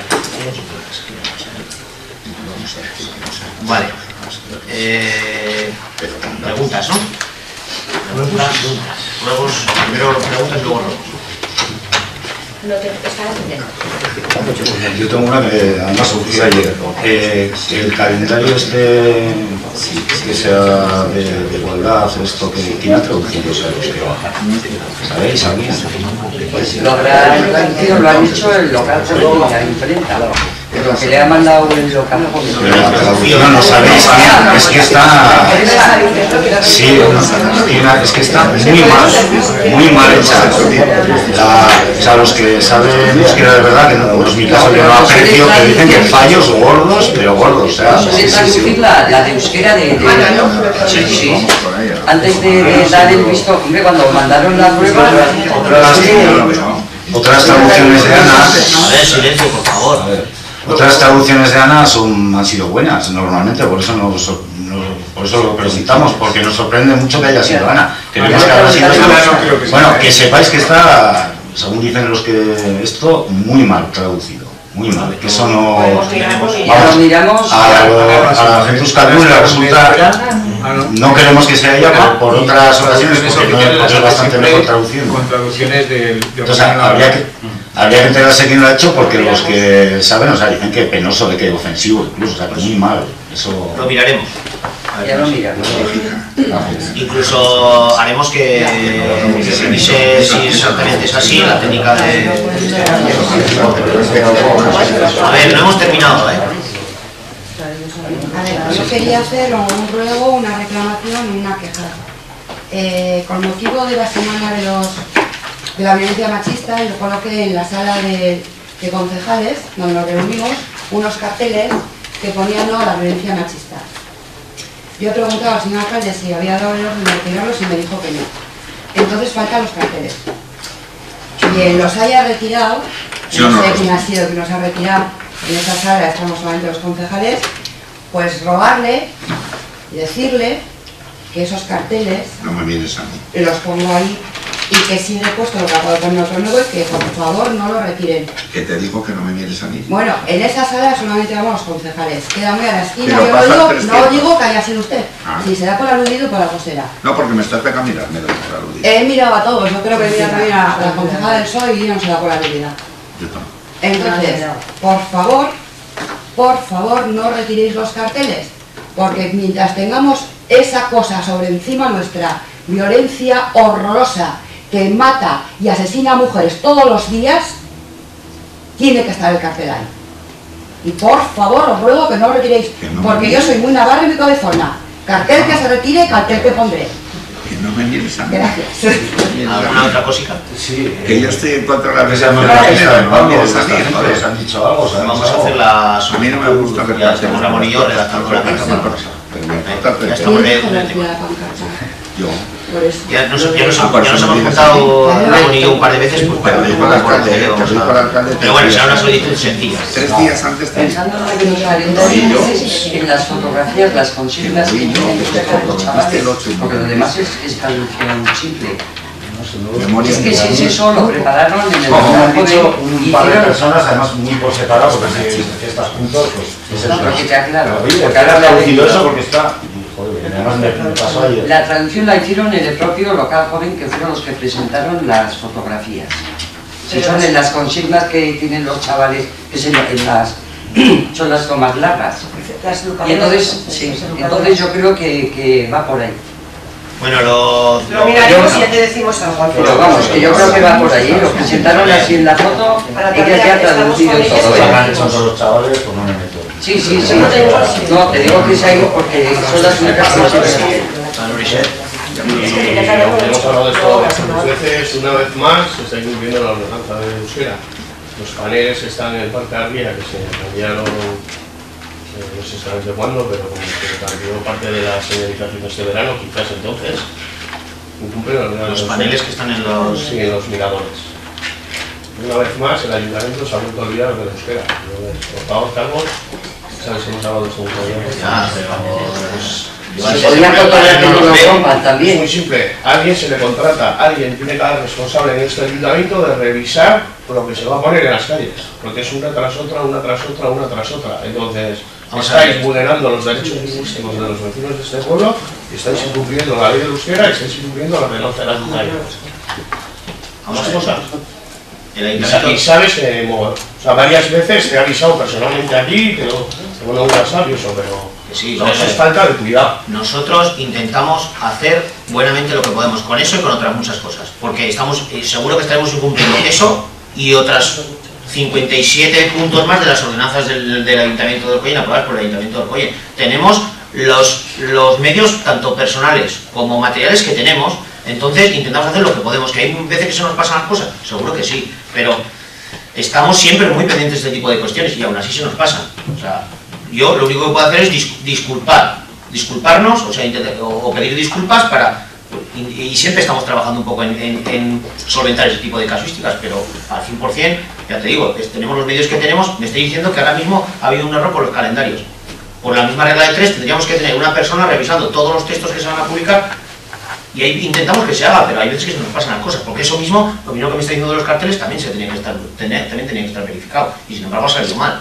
Vale. Eh, Preguntas, ¿no? Preguntas, luego, primero preguntas y luego ruegos. No te estaba entendiendo. Yo tengo una que además surgió ayer. Eh, el calendario este que sea de, de igualdad, esto que ¿quién ha traducido eso? ¿Sabéis? ¿Alguien? Pues lo habrá traducido, lo han hecho el local de la imprenta. Lo que le ha mandado el local. Pero la traducción no sabéis quién, es que está. Sí, es que está muy mal, muy mal hecha. La, o sea, los que saben euskera de verdad, que no, no es mi caso, yo no aprecio, que dicen que fallos gordos, pero gordos, o sea. ¿Puede traducir la, la de euskera de, de... Sí, sí. Antes de, de dar el visto, hombre, cuando mandaron la prueba. Otras, otras traducciones de Ana. A ver, silencio, por favor. A ver. Otras traducciones de Ana son, han sido buenas normalmente, por eso nos, nos, por eso lo presentamos, porque nos sorprende mucho que haya sido Ana. Queremos que haya sido Ana. Bueno, que sepáis que está, según dicen los que esto, muy mal traducido, muy mal. Que eso no. Vamos, miramos a, lo, a la gente euskaldun le resulta. No queremos que sea ella por, por otras ocasiones, porque, no, porque es bastante mejor traducido. Con traducciones de. Entonces habría que. Habría que enterarse quién lo ha hecho, porque los que saben, o sea, dicen que penoso, de que ofensivo, incluso, o sea, que muy mal. Eso. Lo miraremos. Ya lo miramos. Incluso haremos que, que se revise si exactamente es así la técnica de. A ver, no hemos terminado, ¿eh? A ver, yo quería hacer un ruego, una reclamación y una queja. Eh, con motivo de la semana de los de la violencia machista, yo coloqué en la sala de, de concejales, donde nos reunimos, unos carteles que ponían no a la violencia machista. Yo he preguntado al señor alcalde si había dado el orden de retirarlos y me dijo que no. Entonces faltan los carteles. Quien los haya retirado, Yo no no sé los- quién ha sido que los ha retirado, en esta sala estamos solamente los concejales, pues rogarle y decirle que esos carteles No me mires a mí. los pongo ahí y que si he puesto lo que acabo de poner otro nuevo y que por favor no lo retiren. Que te digo que no me mires a mí. Bueno, en esa sala solamente vamos los concejales, queda muy a la esquina, Pero yo no pasa digo, no trescientos. digo que haya sido usted, Ah. si será por aludido o por la costera. No, porque me estás pegando a mirar, me doy por aludir. He mirado a todos, yo creo que he mirado también a la concejala del P S O E y no se da por aludida. Yo también. Entonces, por favor, por favor no retiréis los carteles, porque mientras tengamos esa cosa sobre encima nuestra, violencia horrorosa que mata y asesina a mujeres todos los días, tiene que estar el cartel ahí. Y por favor os ruego que no lo retiréis, Que no. porque yo soy muy navarra y muy cabezona. Cartel que se retire, cartel que pondré. Que no me mires a mí. Gracias. ¿Alguna otra cosita? Sí. Que yo estoy en contra de la Que se llama violencia. no, No no, mires a esta mí, gente, joder. os han dicho algo, ¿sabes? Vamos a hacer la A mí no me gusta ver Ya estamos Ramón y yo redactando la carta. Pero me importa Ya que- estamos ¿Quién dijo con la el tema. la pancarta? Yo. Por eso. Ya nos, ya nos, Ah, por ya nos eso hemos me dices juntado a mí. Ramón y yo un par de veces, pues Pero pero digo por al el alcalde, que vamos pero digo al alcalde, a... Pero bueno, tres será una días. solicitud sencilla. Tres días antes de... Pensando en los calendarios, en las fotografías, las consignas que tienen que usted con los chavales, porque lo demás es, es traducción simple. Memoria. Es que si es eso, lo prepararon en el Como han trabajo dicho de- un y par de hicieron- personas, además muy por separado, porque si si estás juntos, pues es No, el porque te aclaro, Oye, porque porque ahora ahora me ha traducido venido- eso porque está. Joder, además me, me pasó ayer. La traducción la hicieron en el propio local joven, que fueron los que presentaron las fotografías. Si son en las consignas que tienen los chavales, que se, en las, son las tomas largas. Y entonces, sí, entonces yo creo que, que va por ahí. Bueno, lo... Lo miraremos y ya te decimos algo. Pero vamos, que yo creo que va por ahí. Lo presentaron así en la foto y que se ha traducido todo. Si ¿eh? han hecho todos los chavales, pues no me meto. Sí, sí, sí. No, te digo que se ha ido porque son las únicas cosas que... Hemos hablado de esto bastantes veces, una vez más se está incumpliendo la ordenanza de euskera. Los paneles que están en el Parque Arría, que se cambiaron, eh, no sé exactamente cuándo, pero como que cambió parte de la señalización de este verano, quizás entonces, incumplen la ordenanza. Los paneles que están en los... Sí, en los miradores. Una vez más, el ayuntamiento se ha vuelto a olvidar de la euskera. Por favor, Carlos, sabes que hemos hablado de esto mucho tiempo. Ya, pero... pues, Se podría controlar que no lo rompan Es también. muy simple, alguien se le contrata, alguien tiene que dar responsable en este ayuntamiento de revisar lo que se va a poner en las calles, porque es una tras otra, una tras otra, una tras otra. Entonces, Vamos a estáis ver. vulnerando los derechos lingüísticos de los vecinos de este pueblo, estáis incumpliendo la ley del euskera y estáis incumpliendo la ordenanza de las ayuntamientos. Vamos a Más ver. cosas. El Y ayuntamiento... sabes que, o sea, varias veces te he avisado personalmente aquí, te lo te pongo un WhatsApp y eso, pero Sí, o sea, vamos eso a es ver. falta de cuidado. Nosotros intentamos hacer buenamente lo que podemos con eso y con otras muchas cosas, porque estamos eh, seguro que estaremos incumpliendo eso y otras cincuenta y siete puntos más de las ordenanzas del, del Ayuntamiento de Orcoyen, aprobadas por el Ayuntamiento de Orcoyen. Tenemos los, los medios, tanto personales como materiales que tenemos, entonces intentamos hacer lo que podemos. ¿Que hay veces que se nos pasan las cosas? Seguro que sí, pero estamos siempre muy pendientes de este tipo de cuestiones y aún así se nos pasan. O sea, yo lo único que puedo hacer es dis disculpar, disculparnos, o sea, intentar, o, o pedir disculpas para... Y, y siempre estamos trabajando un poco en, en, en solventar ese tipo de casuísticas, pero al cien por cien, ya te digo, es, tenemos los medios que tenemos. Me estoy diciendo que ahora mismo ha habido un error por los calendarios. Por la misma regla de tres tendríamos que tener una persona revisando todos los textos que se van a publicar y ahí intentamos que se haga, pero hay veces que se nos pasan las cosas, porque eso mismo, lo mismo que me está diciendo de los carteles, también se tenía que estar, tener, también tenía que estar verificado, y sin embargo ha salido mal.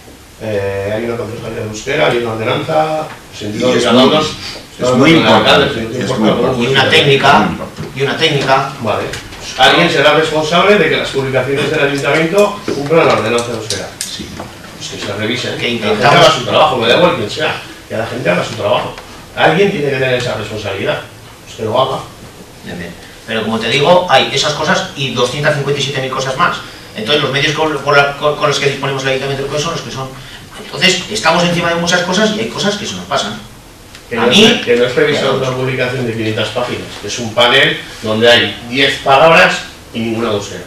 Eh, hay una concejalía de euskera, hay una ordenanza, sentido Y de es cada muy- uno. es muy importante, es muy importante. Y una técnica, y una técnica. Vale. Alguien será responsable de que las publicaciones del ayuntamiento cumplan la ordenanza de euskera. Sí. Pues que se revisen, Que que la gente intentamos- haga su trabajo, me da igual quien sea, que la gente haga su trabajo. Alguien tiene que tener esa responsabilidad, pues que lo haga. Bien, bien. Pero como te digo, hay esas cosas y doscientas cincuenta y siete mil cosas más. Entonces los medios con, con la- con- con los que disponemos el Ayuntamiento de Orcoyen son los que son. Entonces estamos encima de muchas cosas y hay cosas que se nos pasan. Que A no, mí- es, que no es prevista una publicación de quinientas páginas, que es un panel donde hay diez palabras y ninguna de euskera.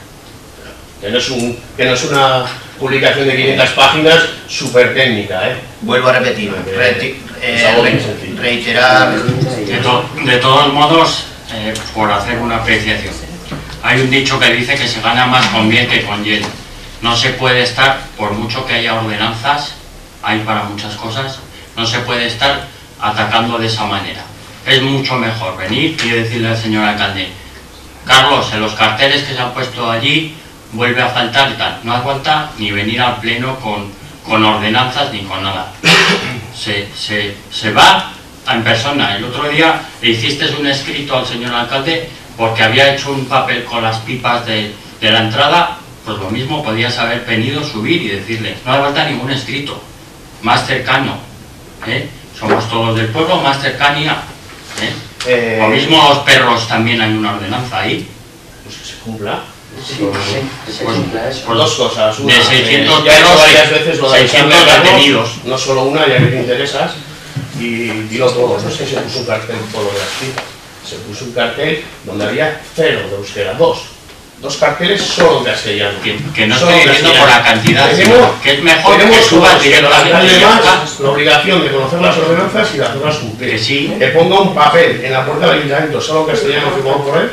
Que no es, un, que no es una publicación de quinientas páginas súper técnica, ¿eh? Vuelvo a repetir, reti- eh, Es algo muy re- sencillo. reiterar. De, to- de todos modos, eh, por hacer una apreciación, hay un dicho que dice que se gana más con miel que con hiel. No se puede estar, por mucho que haya ordenanzas, hay para muchas cosas, no se puede estar atacando de esa manera. Es mucho mejor venir y decirle al señor alcalde: Carlos, en los carteles que se han puesto allí vuelve a faltar y tal. No hace falta ni venir al pleno con, con ordenanzas ni con nada. Se, se, se va en persona. El otro día le hiciste un escrito al señor alcalde porque había hecho un papel con las pipas de, de la entrada. Pues lo mismo podías haber venido, subir y decirle: no hace falta ningún escrito, más cercano, ¿eh? Somos todos del pueblo, más cercanía, ¿eh? Eh, Lo mismo los perros, también hay una ordenanza ahí. Pues que se cumpla. Sí, Por- sí, se Pues- cumpla eso. Por dos cosas. Una, De seiscientos eh, ya he hecho perros, varias veces lo de seiscientos avisarle a Carlos, detenidos. no solo una, ya que te interesas, y dilo todo. No es que se puso un cartel por lo de las pipas. Se puso un cartel donde había cero de euskera, dos. Dos carteles solo en castellano. Que, que no Solo estoy en diciendo castellano. por la cantidad, Tenemos- sino que es mejor que tenemos subas todos, directamente y ya además está. la obligación de conocer las ordenanzas y de hacerlas cumplir. Que sí. Que ponga un papel en la puerta del ayuntamiento solo en castellano firmado por él,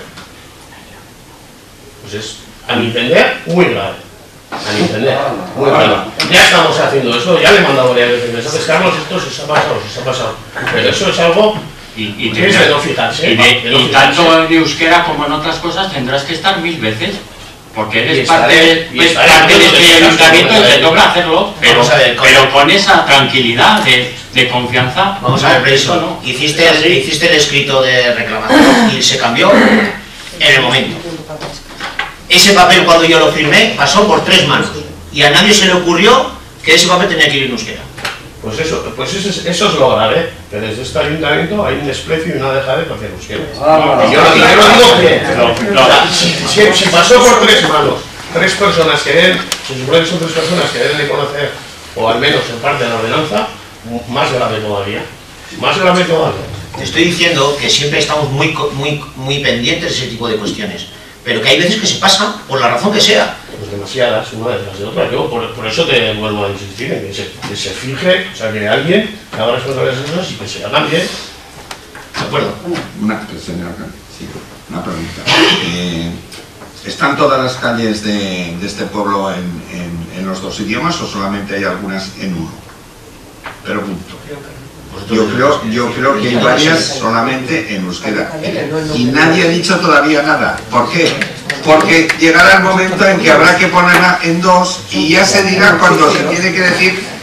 pues es, a mi entender, muy grave. A mi entender, muy grave. Ya estamos haciendo eso, ya le he mandado varias veces mensajes: Carlos, esto se os ha pasado, se os ha pasado. Pero eso es algo Y, y, que es de no fijarse. y de- de no y fijarse. tanto en euskera como en otras cosas tendrás que estar mil veces, porque Y eres estaré- parte, y eres estaré parte de cuando este te ayuntamiento y sientas te como toca hacerlo, pero, Vamos a ver, con- pero con esa tranquilidad de, de confianza. Vamos a ver, no, Preso, eso no. hiciste, Es así. hiciste el escrito de reclamación y se cambió en el momento. Ese papel, cuando yo lo firmé, pasó por tres manos y a nadie se le ocurrió que ese papel tenía que ir en euskera. Pues eso, pues eso, es, eso es lo grave, que desde este ayuntamiento hay un desprecio y una dejadez hacia el euskera. Ah, Y yo, y yo lo digo que, No, no. o sea, si, si- si pasó por tres manos, tres personas que deben, se supone que son tres personas que deben de conocer, o al menos en parte de la ordenanza, más grave todavía. Más grave todavía. Te estoy diciendo que siempre estamos muy, co- muy, muy pendientes de ese tipo de cuestiones, pero que hay veces que se pasa por la razón que sea. Pues demasiadas, una detrás de otra. Yo por, por eso te vuelvo a insistir en que se, que se fije, o sea, que alguien que haga responsable de esas cosas y que se hagan bien. ¿De acuerdo? Una, señora, sí, una pregunta. Eh, ¿Están todas las calles de, de este pueblo en, en- en los dos idiomas o solamente hay algunas en uno? Pero punto. Yo creo, yo creo que hay varias solamente en euskera. Y nadie ha dicho todavía nada. ¿Por qué? Porque llegará el momento en que habrá que ponerla en dos y ya se dirá cuando se tiene que decir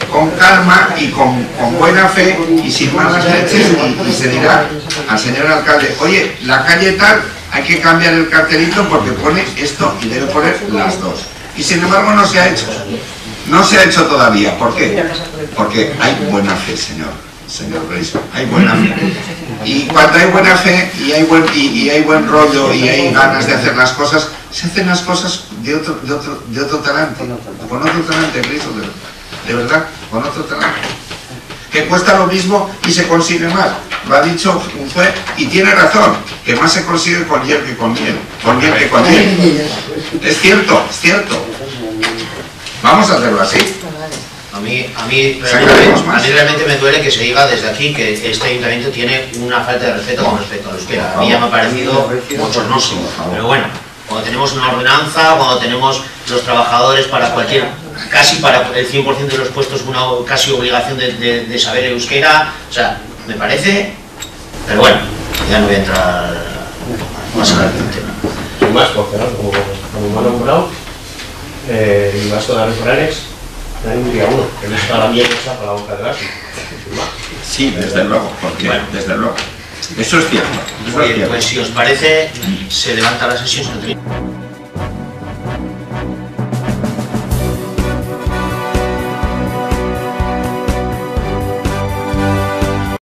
con calma y con, con buena fe y sin malas leches, y, y se dirá al señor alcalde, oye, la calle tal, hay que cambiar el cartelito porque pone esto y debe poner las dos. Y sin embargo no se ha hecho. No se ha hecho todavía. ¿Por qué? Porque hay buena fe, señor, señor Reis, hay buena fe. Y cuando hay buena fe y hay buen, y, y hay buen rollo y hay ganas de hacer las cosas, se hacen las cosas de otro, de otro, de otro talante, con otro talante, Reis, de, de verdad, con otro talante. Que cuesta lo mismo y se consigue más. Lo ha dicho un juez y tiene razón, que más se consigue con hiel que con miel, con miel que con hiel. Es cierto, es cierto. Vamos a hacerlo así. A mí, a mí, realmente, a mí realmente me duele que se diga desde aquí que este ayuntamiento tiene una falta de respeto con respecto al euskera. A mí ya me ha parecido bochornoso. Pero bueno, cuando tenemos una ordenanza, cuando tenemos los trabajadores para cualquier, casi para el cien por ciento de los puestos, una casi obligación de, de, de saber euskera, o sea, me parece, pero bueno, ya no voy a entrar más a ver el tema. Sin más, porque ¿no? como, como me han nombrado, eh, y vas a dar refranes, hay un día uno, que no está la mierda esa para la boca de gas. Sí, desde luego, porque, bueno, desde luego. Eso es cierto. Eso Oye, es cierto. pues si os parece, se levanta la sesión.